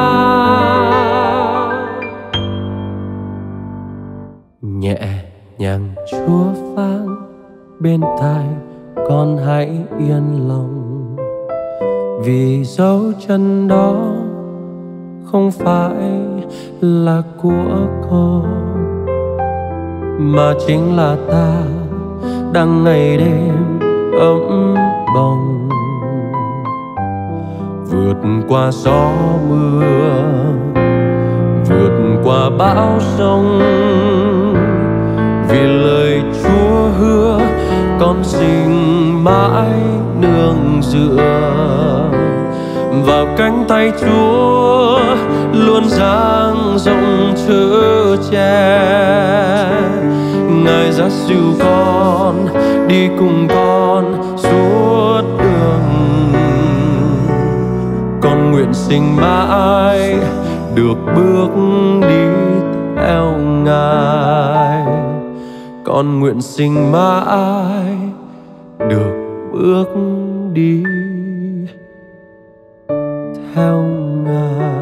nhẹ nhàng Chúa phán bên tai con hãy yên lòng, vì dấu chân đó không phải là của con, mà chính là ta đang ngày đêm ấm bồng. Vượt qua gió mưa, vượt qua bão sông, vì lời Chúa hứa con xin mãi nương dựa vào cánh tay Chúa, luôn dang rộng chở che. Ngài giá siêu con, đi cùng con suốt đường. Con nguyện sinh mãi được bước đi theo Ngài. Con nguyện sinh mãi được bước đi theo Ngài.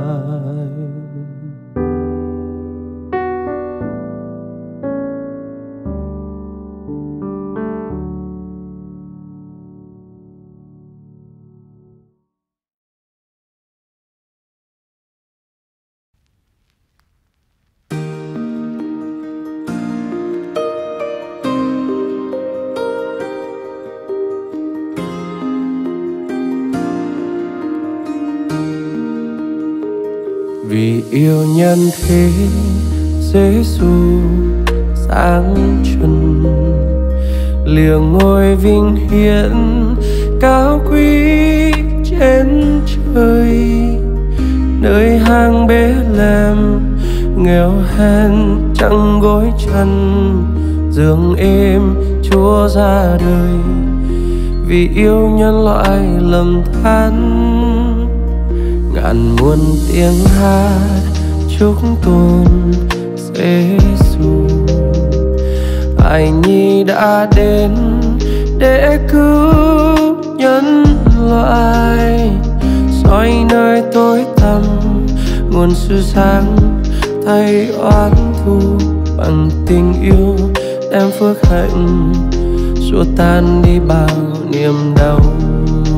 Vì yêu nhân thế Giê-xu sáng trần, lìa ngôi vinh hiển cao quý trên trời, nơi hang Bê-lem nghèo hèn chẳng gối chân, giường êm Chúa ra đời. Vì yêu nhân loại lầm than, ngàn muôn tiếng hát chúc tôn Giê-xu. Ai nhi đã đến để cứu nhân loại, soi nơi tối tăm nguồn sự sáng, thay oán thù bằng tình yêu, đem phước hạnh xua tan đi bao niềm đau.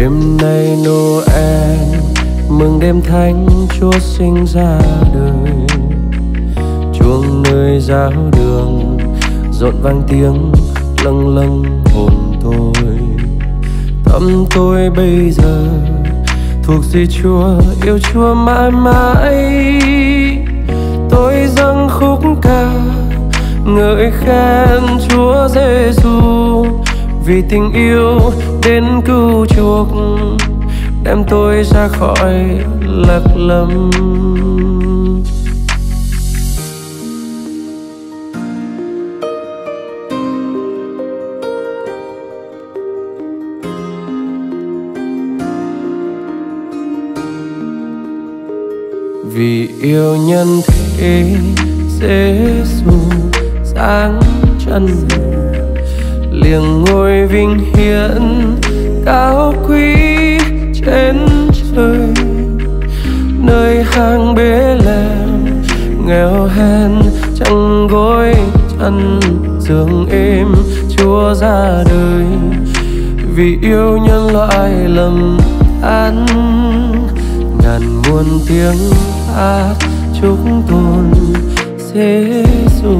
Đêm nay Noel mừng đêm thánh Chúa sinh ra đời. Chuông nơi giáo đường rộn vang tiếng lâng lâng hồn tôi. Tâm tôi bây giờ thuộc về Chúa, yêu Chúa mãi mãi. Tôi dâng khúc ca ngợi khen Chúa Giêsu vì tình yêu đến cứu chuộc, đem tôi ra khỏi lạc lầm. Vì yêu nhân thế Giêsu sáng chân, liềng ngôi vinh hiển cao quý trên trời. Nơi hang Bê-lem nghèo hèn chẳng gối chân, giường êm Chúa ra đời. Vì yêu nhân loại lầm than, ngàn muôn tiếng hát chúc tôn Giêsu.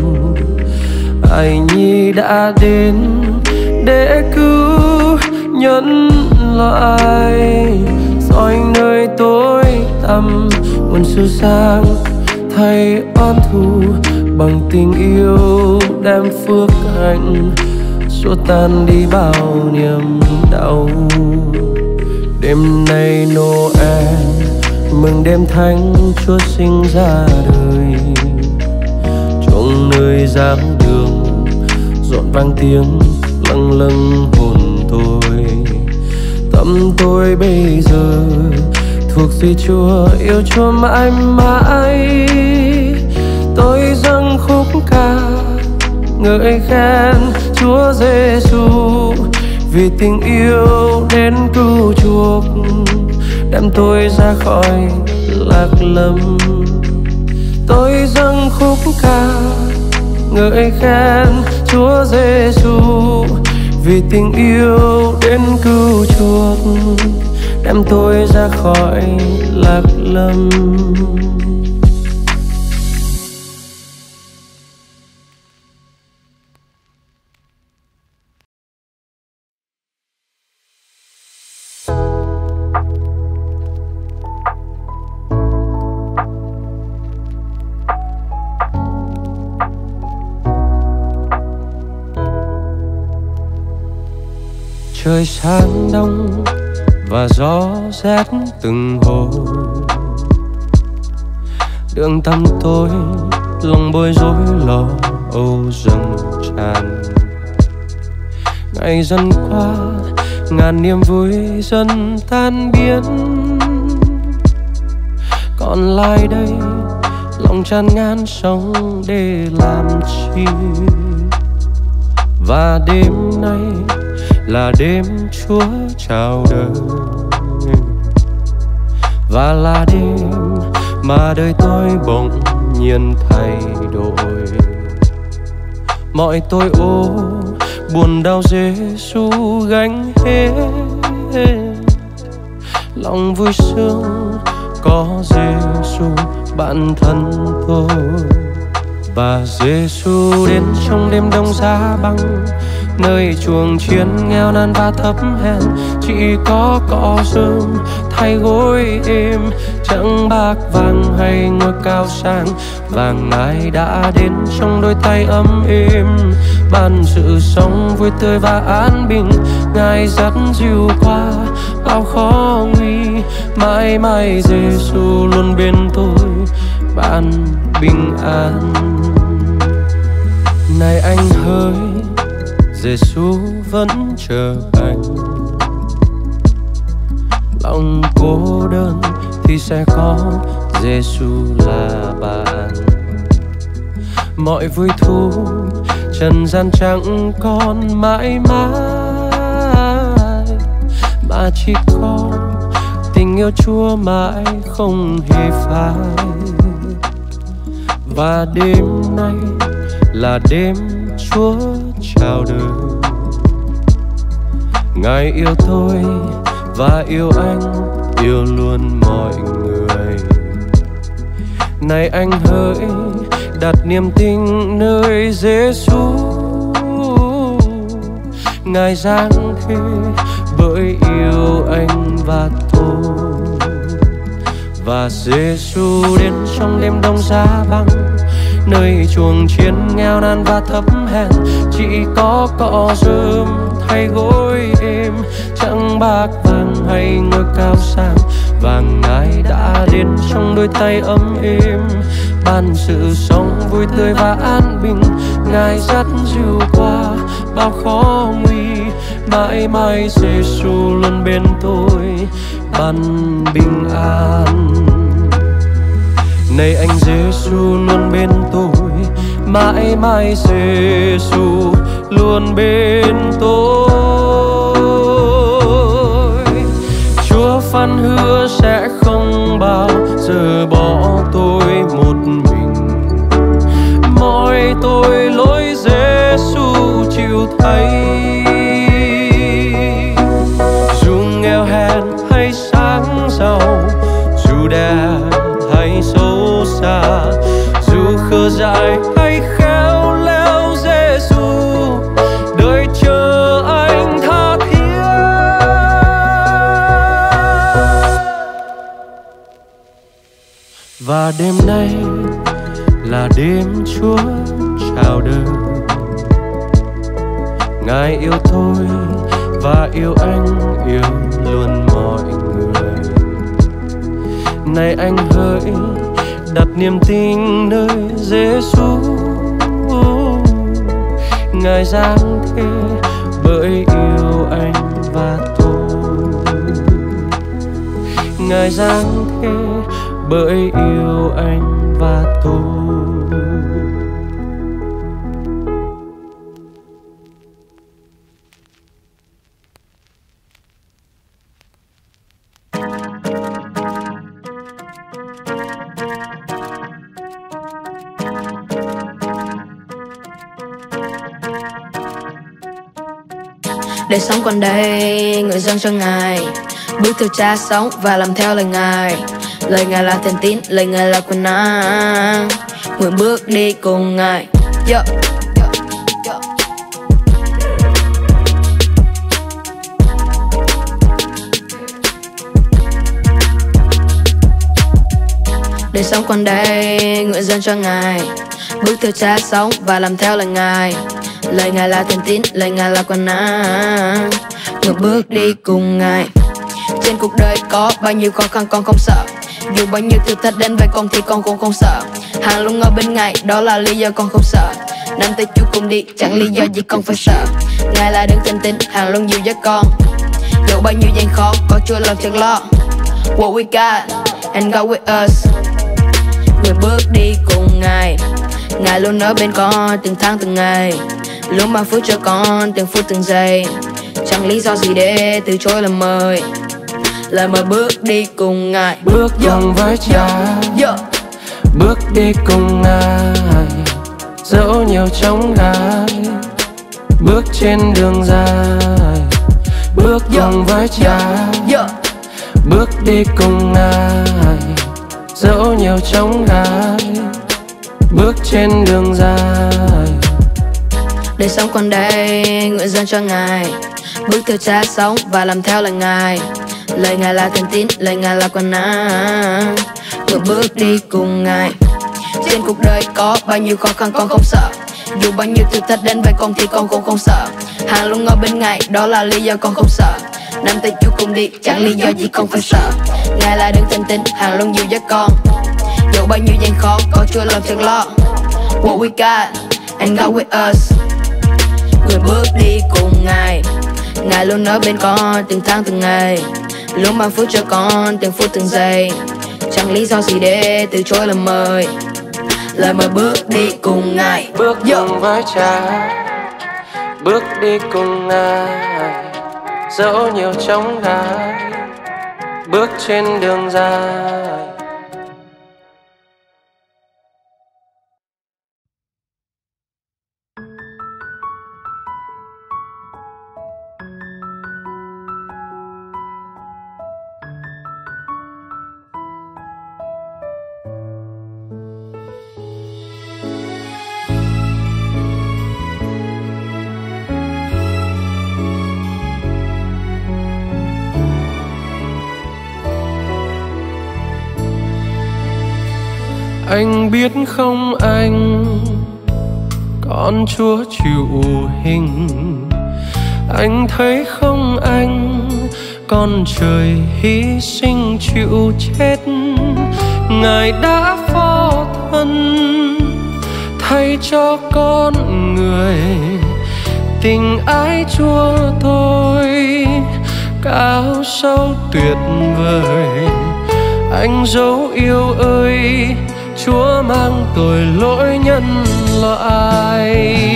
Ai nhi đã đến để cứu nhân loại, soi nơi tối tăm nguồn sự sáng, thay oan thù bằng tình yêu, đem phước hạnh xua tan đi bao niềm đau. Đêm nay Noel mừng đêm thánh Chúa sinh ra đời. Trong nơi giáo đường rộn vang tiếng lâng lâng hồn tôi. Tâm tôi bây giờ thuộc về Chúa, yêu Chúa mãi mãi. Tôi dâng khúc ca ngợi khen Chúa Giêsu vì tình yêu đến cứu chuộc, đem tôi ra khỏi lạc lầm. Tôi dâng khúc ca ngợi khen Chúa Giêsu vì tình yêu đến cứu chuộc, đem tôi ra khỏi lạc lầm. Trời sáng đông và gió rét từng hồi, đường tăm tối lòng bối rối lo âu dâng tràn. Ngày dần qua ngàn niềm vui dần tan biến, còn lại đây lòng tràn ngàn sống để làm chi. Và đêm nay là đêm Chúa chào đời, và là đêm mà đời tôi bỗng nhiên thay đổi. Mọi tội ô buồn đau Giêsu gánh hết, lòng vui sướng có Giêsu bạn thân tôi. Và Giêsu đến trong đêm đông giá băng, nơi chuồng chiên nghèo nàn và thấp hèn, chỉ có cỏ rơm thay gối êm, chẳng bạc vàng hay ngôi cao sang. Và Ngài đã đến trong đôi tay ấm êm, ban sự sống vui tươi và an bình. Ngài dắt dìu qua bao khó nguy, mãi mãi Giêsu luôn bên tôi ban bình an. Này anh hỡi, Giêsu vẫn chờ anh. Lòng cô đơn thì sẽ có Giêsu là bạn. Mọi vui thú trần gian chẳng còn mãi mãi, mà chỉ có tình yêu Chúa mãi không hề phai. Và đêm nay là đêm Chúa chào đời. Ngài yêu tôi và yêu anh, yêu luôn mọi người. Này anh hỡi, đặt niềm tin nơi Giêsu, Ngài giáng thế bởi yêu anh và tôi. Và Giêsu đến trong đêm đông giá băng, nơi chuồng chiên nghèo nàn và thấp hèn, chỉ có cỏ rơm thay gối êm, chẳng bạc vàng hay ngôi cao sang. Và Ngài đã đến trong đôi tay ấm êm, ban sự sống vui tươi và an bình. Ngài dắt dìu qua bao khó nguy, mãi mãi Giêsu luôn bên tôi ban bình an. Này anh Giêsu luôn bên tôi, mãi mãi Giêsu luôn bên tôi. Chúa phán hứa sẽ không bao giờ bỏ tôi một mình, mọi tội lỗi Giêsu chịu thay. Dù nghèo hèn hay sáng giàu, dù đẹp hay xấu xa, dù khờ dại hay khéo léo, Giêsu đợi chờ anh tha thiết. Và đêm nay là đêm Chúa chào đời, Ngài yêu tôi và yêu anh, yêu luôn mọi người. Này anh hỡi, đặt niềm tin nơi Giêsu, Ngài giáng thế bởi yêu anh và tôi. Ngài giáng thế bởi yêu anh và tôi. Để sống còn đây, người dâng cho Ngài, bước theo cha sống và làm theo lời Ngài. Lời Ngài là thần tín, lời Ngài là quyền năng, nguyện bước đi cùng Ngài. Yo. Để sống còn đây, nguyện dâng cho Ngài, bước theo cha sống và làm theo lời Ngài. Lời Ngài là thần tín, lời Ngài là quyền năng, nguyện bước đi cùng Ngài. Trên cuộc đời có bao nhiêu khó khăn con không sợ, dù bao nhiêu thử thách đến với con thì con cũng không sợ. Hàng luôn ở bên Ngài, đó là lý do con không sợ. Nắm tay Chúa cùng đi, chẳng lý do gì con phải sợ. Ngài là đấng thần tín, hàng luôn dìu dắt con, dù bao nhiêu gian khó có Chúa làm chẳng lo. What we got and God with us, người bước đi cùng Ngài. Ngài luôn ở bên con từng tháng từng ngày, luôn ban phước cho con từng phút từng giây, chẳng lý do gì để từ chối lời mời. Lời mời bước đi cùng Ngài. Bước cùng với Cha, bước đi cùng Ngài, dẫu nhiều chông gai, bước trên đường dài. Bước cùng với Cha, bước đi cùng Ngài, dẫu nhiều chông gai, bước trên đường dài. Để sống còn đây, nguyện dâng cho Ngài, bước theo cha sống và làm theo lời Ngài. Lời Ngài là thần tín, lời Ngài là quyền năng, nguyện bước đi cùng Ngài. Trên cuộc đời có bao nhiêu khó khăn con không sợ, dù bao nhiêu thử thách đến với con thì con cũng không sợ. Hàng luôn ở bên Ngài, đó là lý do con không sợ. Nắm tay Chúa cùng đi, chẳng lý do gì con phải sợ. Ngài là đấng thần tín, hàng luôn dìu dắt con, dù bao nhiêu gian khó có Chúa làm chẳng lo. What we got and God with us, người bước đi cùng Ngài. Ngài luôn ở bên con từng tháng từng ngày, luôn ban phước cho con từng phút từng giây, chẳng lý do gì để từ chối lời mời. Lời mời bước đi cùng Ngài. Bước cùng với Cha, bước đi cùng Ngài, dẫu nhiều chông gai, bước trên đường dài. Anh biết không anh, con Chúa chịu hình. Anh thấy không anh, con trời hy sinh chịu chết. Ngài đã phó thân thay cho con người. Tình ái Chúa tôi cao sâu tuyệt vời. Anh dấu yêu ơi, Chúa mang tội lỗi nhân loại.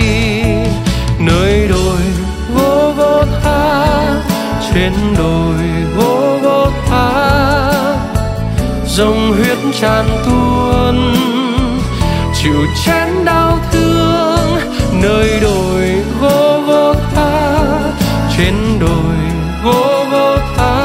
Nơi đồi Gô-gô-tha, trên đồi Gô-gô-tha, dòng huyết tràn tuôn, chịu chén đau thương. Nơi đồi Gô-gô-tha, trên đồi Gô-gô-tha,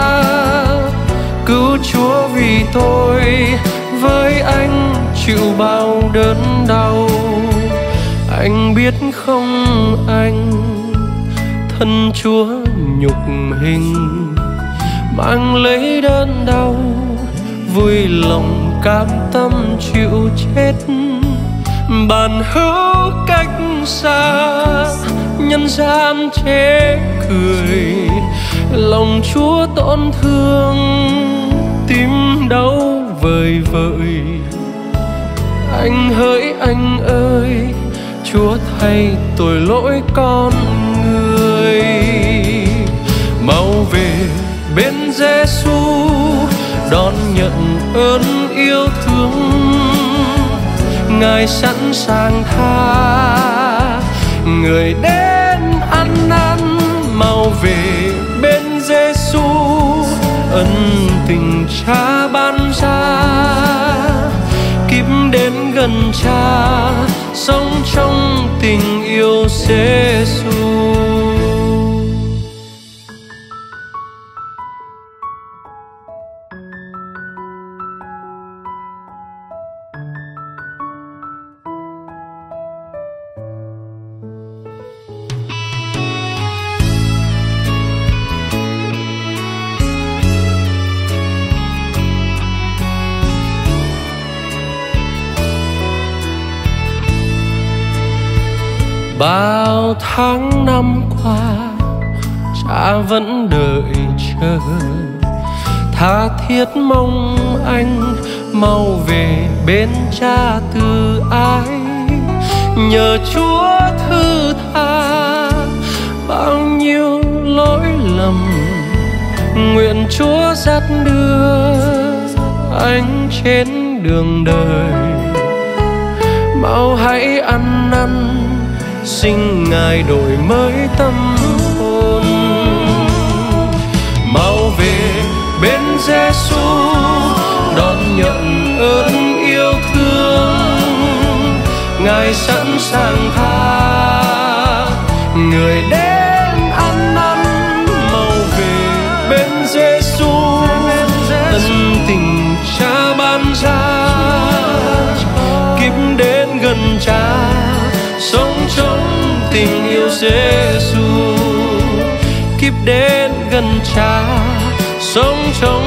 cứu Chúa vì tôi, với anh chịu bao đớn đau. Anh biết không anh, thân Chúa nhục hình, mang lấy đớn đau, vui lòng cam tâm chịu chết. Bàn hữu cách xa, nhân gian chê cười, lòng Chúa tổn thương, tim đau vời vợi. Anh hỡi anh ơi, Chúa thay tội lỗi con người. Mau về bên Giê-xu, đón nhận ơn yêu thương. Ngài sẵn sàng tha người đến ăn năn. Mau về bên Giê-xu, ân tình Cha ban ra. Kiếp đến gần Cha, sống trong tình yêu Giê-xu. Bao tháng năm qua, Cha vẫn đợi chờ, tha thiết mong anh mau về bên Cha từ ái. Nhờ Chúa thứ tha bao nhiêu lỗi lầm, nguyện Chúa dắt đưa anh trên đường đời. Mau hãy ăn năn, xin Ngài đổi mới tâm hồn. Mau về bên Giê-xu, đón nhận ơn yêu thương. Ngài sẵn sàng tha người đến ăn năn. Mau về bên Giê-xu, ân tình Cha ban ra. Kiếp đến gần Cha, sống trong tình yêu Giê-xu. Kiếp đến gần Cha, sống trong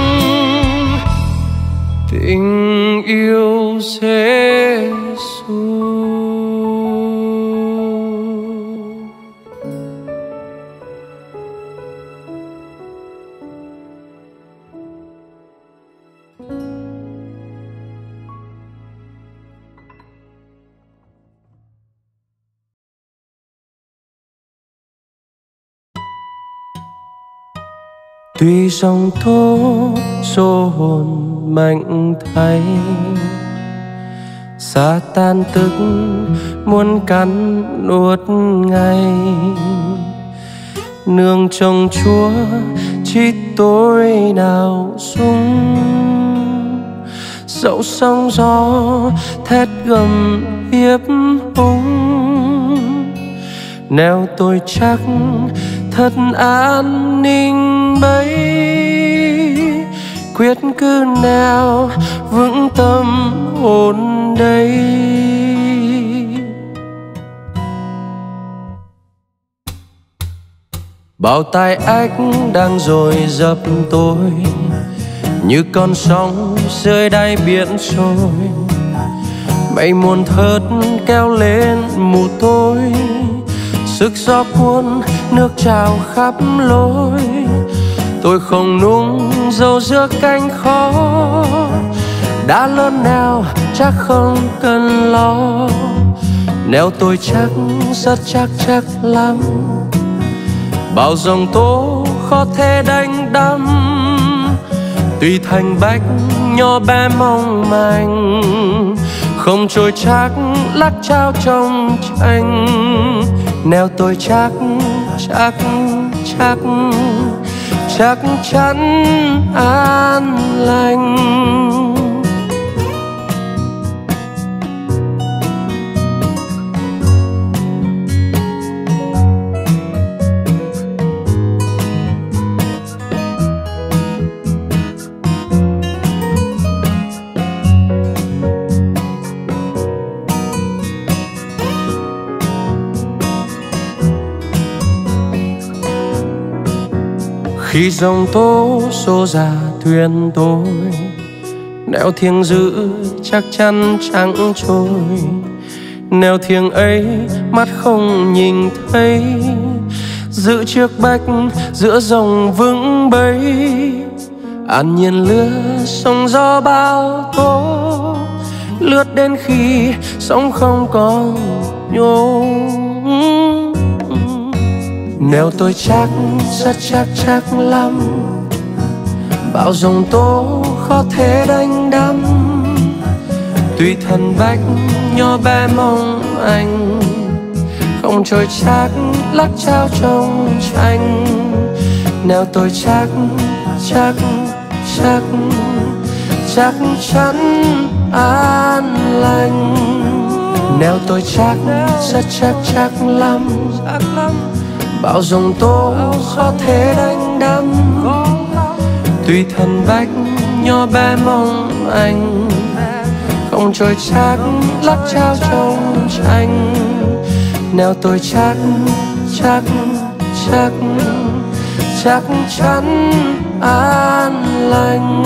tình yêu Giê-xu. Tuy sóng tố xô hồn mạnh thay, Sa-tan tức muốn cắn nuốt ngay. Nương trong Chúa chỉ tôi nào sung, dẫu sóng gió thét gầm hiếp hung. Nếu tôi chắc thật an ninh bấy, quyết cứ neo vững tâm hồn đây. Bao tai ách đang dồn dập tôi, như con sóng dưới đáy biển trôi. Mây muôn thớt kéo lên mù tối, sức gió cuốn nước trào khắp lối. Tôi không nung dấu giữa cánh khó, đã lớn nào chắc không cần lo. Neo tôi chắc rất chắc chắc lắm, bao dòng tố khó thể đánh đắm. Tuy thành bách nhỏ bé mong manh, không trôi chắc lắc trao trong tranh. Neo tôi chắc chắc chắc chắc chắn an lành. Khi dòng tố xô ra thuyền tôi, nẻo thiêng giữ chắc chắn chẳng trôi. Nẻo thiêng ấy mắt không nhìn thấy, giữ chiếc bách giữa dòng vững bấy. An nhiên lướt sóng gió bao tố, lướt đến khi sóng không còn nhô. Neo tôi chắc rất chắc chắc lắm, bao dòng tố khó thể đánh đắm. Tuy thân bách nhỏ bé mong anh, không trôi chắc lắc trao trong tranh. Neo tôi chắc chắc chắc chắc chắn an lành. Neo tôi chắc rất chắc chắc lắm, bao dòng tố khó thể đánh đắm. Tuy thân bách nhỏ bé mong anh, không trôi chắc lắc trao trong tranh. Neo tôi chắc chắc chắc chắc chắn an lành.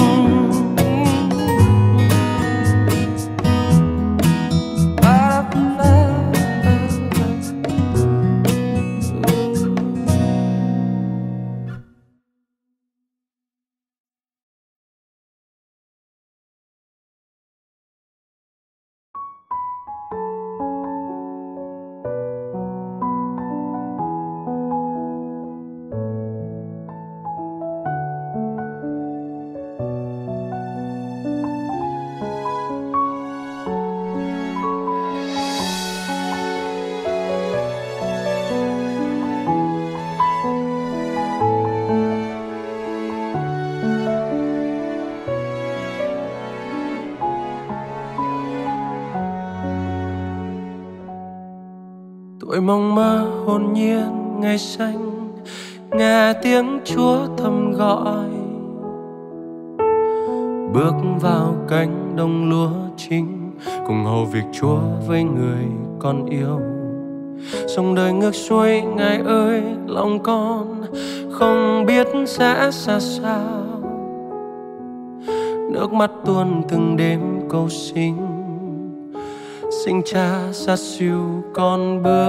Tôi mong mơ hồn nhiên ngày xanh, nghe tiếng Chúa thầm gọi. Bước vào cánh đồng lúa chín, cùng hầu việc Chúa với người con yêu. Dòng đời ngược xuôi Ngài ơi, lòng con không biết sẽ ra sao. Nước mắt tuôn từng đêm cầu xin, xin Cha sát siêu con bước.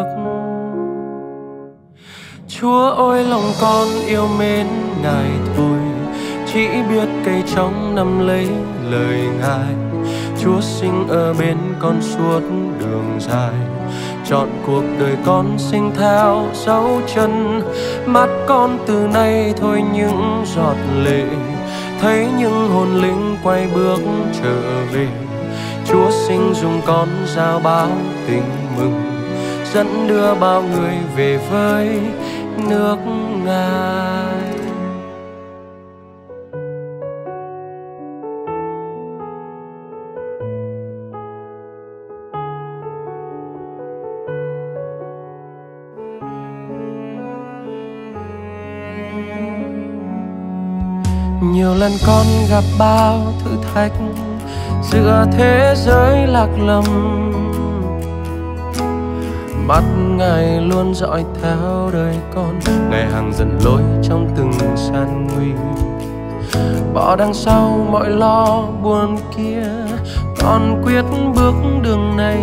Chúa ơi lòng con yêu mến Ngài thôi, chỉ biết cây trong nắm lấy lời Ngài. Chúa sinh ở bên con suốt đường dài, chọn cuộc đời con sinh theo dấu chân. Mắt con từ nay thôi những giọt lệ, thấy những hồn linh quay bước trở về. Chúa sinh dùng con giao báo tình mừng, dẫn đưa bao người về với nước Ngài. Nhiều lần con gặp bao thử thách giữa thế giới lạc lầm, mắt Ngài luôn dõi theo đời con. Ngài hàng dần lối trong từng gian nguy, bỏ đằng sau mọi lo buồn kia, con quyết bước đường này.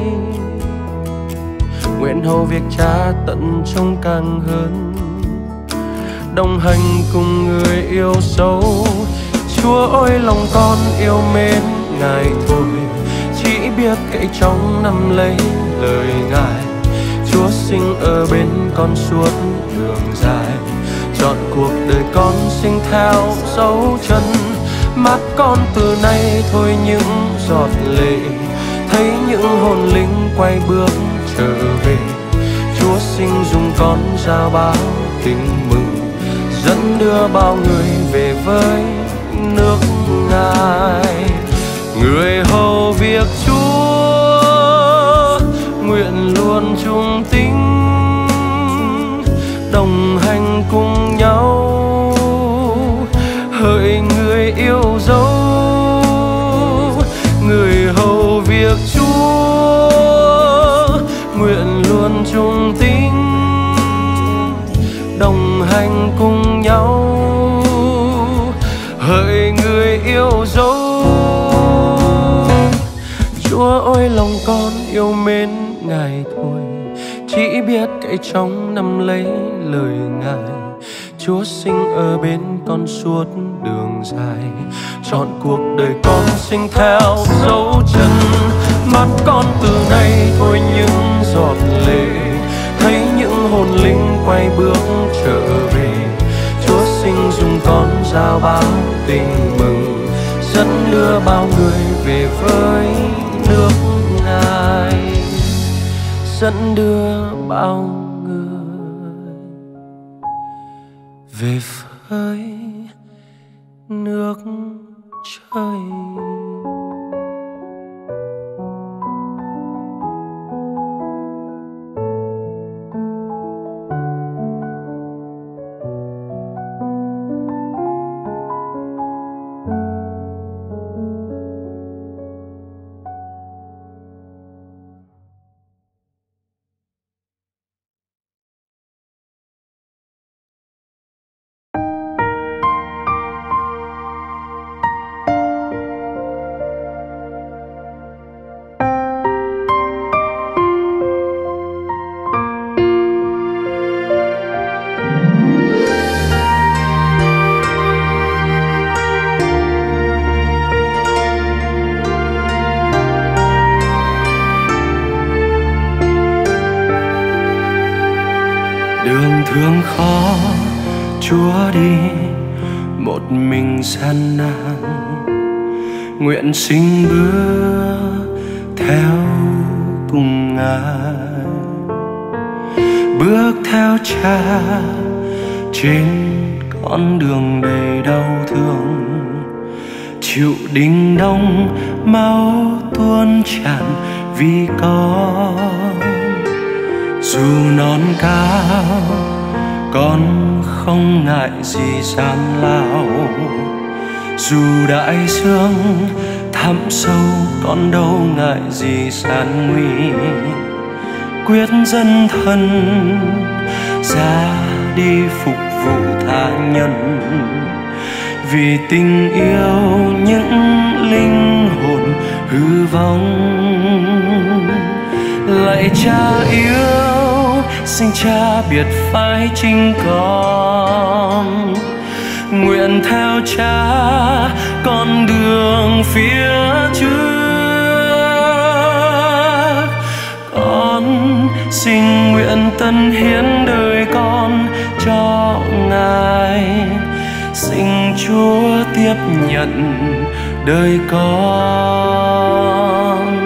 Nguyện hầu việc Cha tận trong càng hơn, đồng hành cùng người yêu dấu. Chúa ơi lòng con yêu mến Ngài thôi, chỉ biết cậy trong nắm lấy lời Ngài. Chúa sinh ở bên con suốt đường dài, chọn cuộc đời con sinh theo dấu chân. Mắt con từ nay thôi những giọt lệ, thấy những hồn linh quay bước trở về. Chúa sinh dùng con rao báo tình mừng, dẫn đưa bao người về với nước Ngài. Người hầu việc Chúa nguyện luôn trung tín, đồng hành cùng nhau hỡi người yêu dấu. Người hầu việc Chúa nguyện luôn trung tín, đồng hành cùng nhau hỡi người yêu dấu. Chúa ơi lòng con yêu mến Ngài thôi, chỉ biết cậy trong nắm lấy lời Ngài. Chúa sinh ở bên con suốt đường dài, chọn cuộc đời con sinh theo dấu chân. Mắt con từ nay thôi những giọt lệ, thấy những hồn linh quay bước trở về. Chúa sinh dùng con rao báo tình mừng, dẫn đưa bao người về với nước Ngài. Dẫn đưa bao người về với nước trời. Thương khó Chúa đi một mình gian nan, nguyện sinh bước theo cùng Ngài, bước theo Cha trên con đường đầy đau thương. Chịu đinh đông máu tuôn tràn vì con, dù non cao con không ngại gì gian lao, dù đại dương thẳm sâu con đâu ngại gì gian nguy. Quyết dấn thân ra đi phục vụ tha nhân, vì tình yêu những linh hồn hư vong. Lạy Cha yêu, xin Cha biệt phái chính con, nguyện theo Cha con đường phía trước. Con xin nguyện tân hiến đời con cho Ngài, xin Chúa tiếp nhận đời con.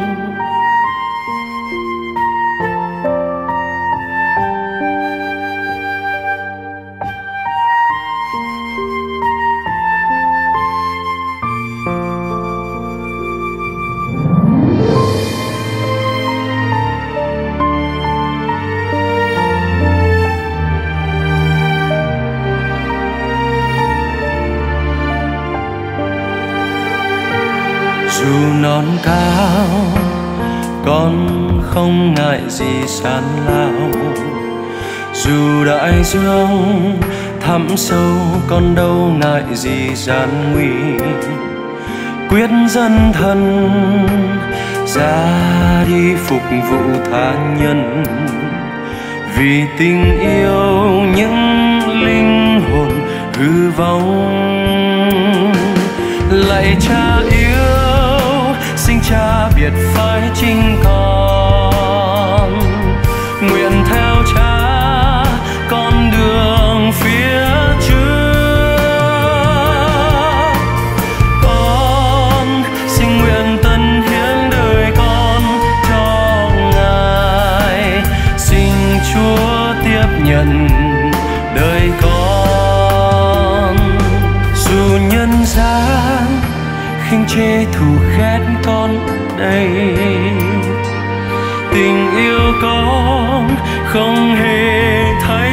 Dù non cao con không ngại gì san lao, dù đại dương thẳm sâu còn đâu ngại gì gian nguy, quyết dấn thân ra đi phục vụ tha nhân, vì tình yêu những linh hồn hư vong. Lạy cha yêu, xin cha biệt phái chính con, nguyện theo cha con đường phía trước. Con xin nguyện tân hiến đời con cho Ngài, xin Chúa tiếp nhận đời con. Dù nhân gian khinh chê thù ghét con đây, tình yêu con không hề thay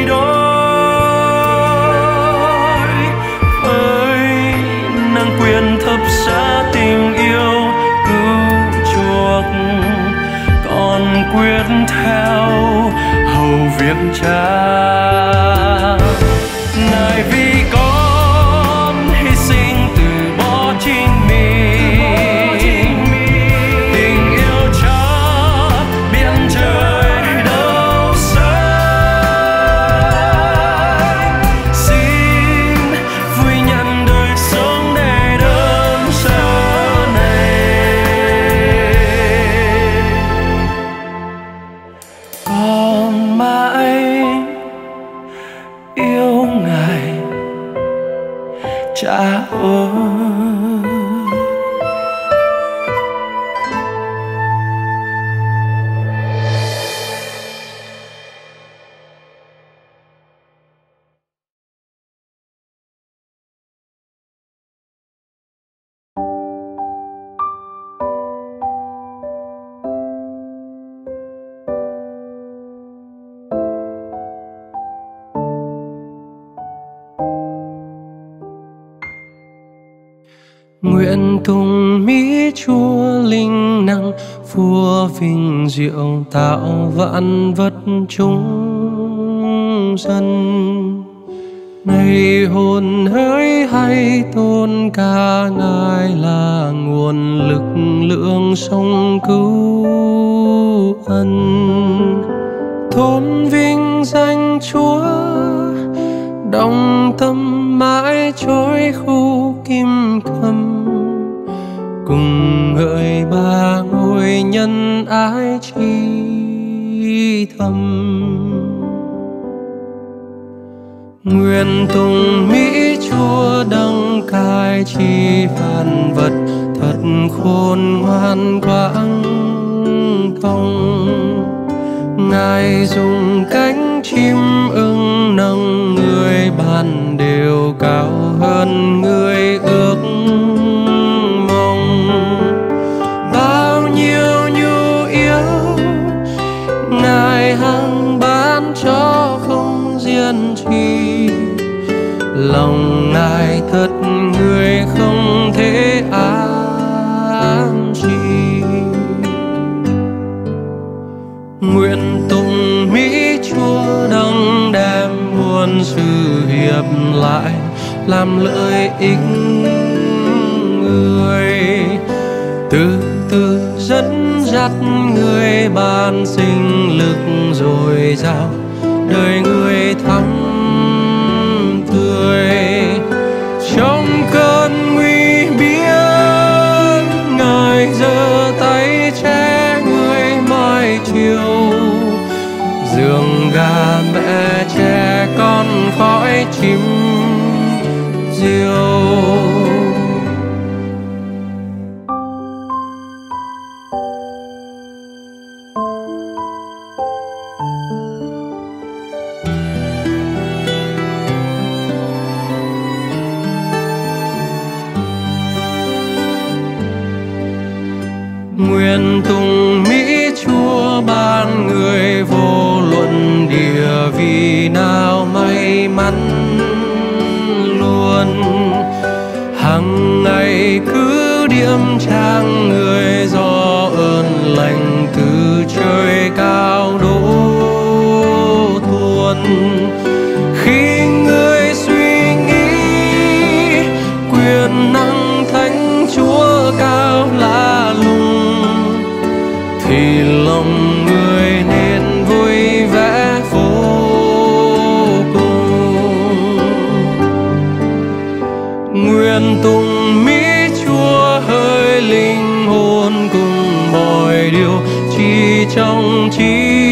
đổi. Với năng quyền thập giá tình yêu cứu chuộc, con quyết theo hầu việc cha. Ngài vì con hy sinh từ bỏ chính mình, tình yêu cha biển trời đâu xa. Xin vui nhận đời sống để đơn sơ này, con mãi yêu Ngài cha ơi. Nguyện tùng mỹ Chúa linh năng, vua vinh diệu tạo vạn vật chúng dân. Này hồn hỡi hãy tôn ca Ngài là nguồn lực lượng sống cứu ân. Tôn vinh danh Chúa, đồng tâm mãi trôi khu kim cầm, cùng ngợi ba ngôi nhân ái chi thầm. Nguyện tùng mỹ Chúa đấng cai chi vạn vật, thật khôn ngoan quãng công. Ngài dùng cánh chim ưng nâng người ban đều cao hơn người ước mong. Bao nhiêu nhu yếu Ngài hằng ban cho không riêng chi, lòng Ngài thật người không thể an chi. Nguyện tụng mỹ Chúa đấng đem muôn sự hiệp lại, làm lợi ích người, từ từ dẫn dắt người ban sinh lực dồi dào, đời người thắm tươi. Trong cơn nguy biếc Ngài giơ tay che người mọi chiều, giường gà mẹ che con khỏi chim diều. Nguyện tùng mỹ Chúa ban người vô luận địa vị nào may mắn luôn, hằng ngày cứ điềm trang người do ơn lành từ trời cao đổ tuôn. Khi người nguyện tụng mỹ Chúa hỡi linh hồn cùng mọi điều chỉ trong trí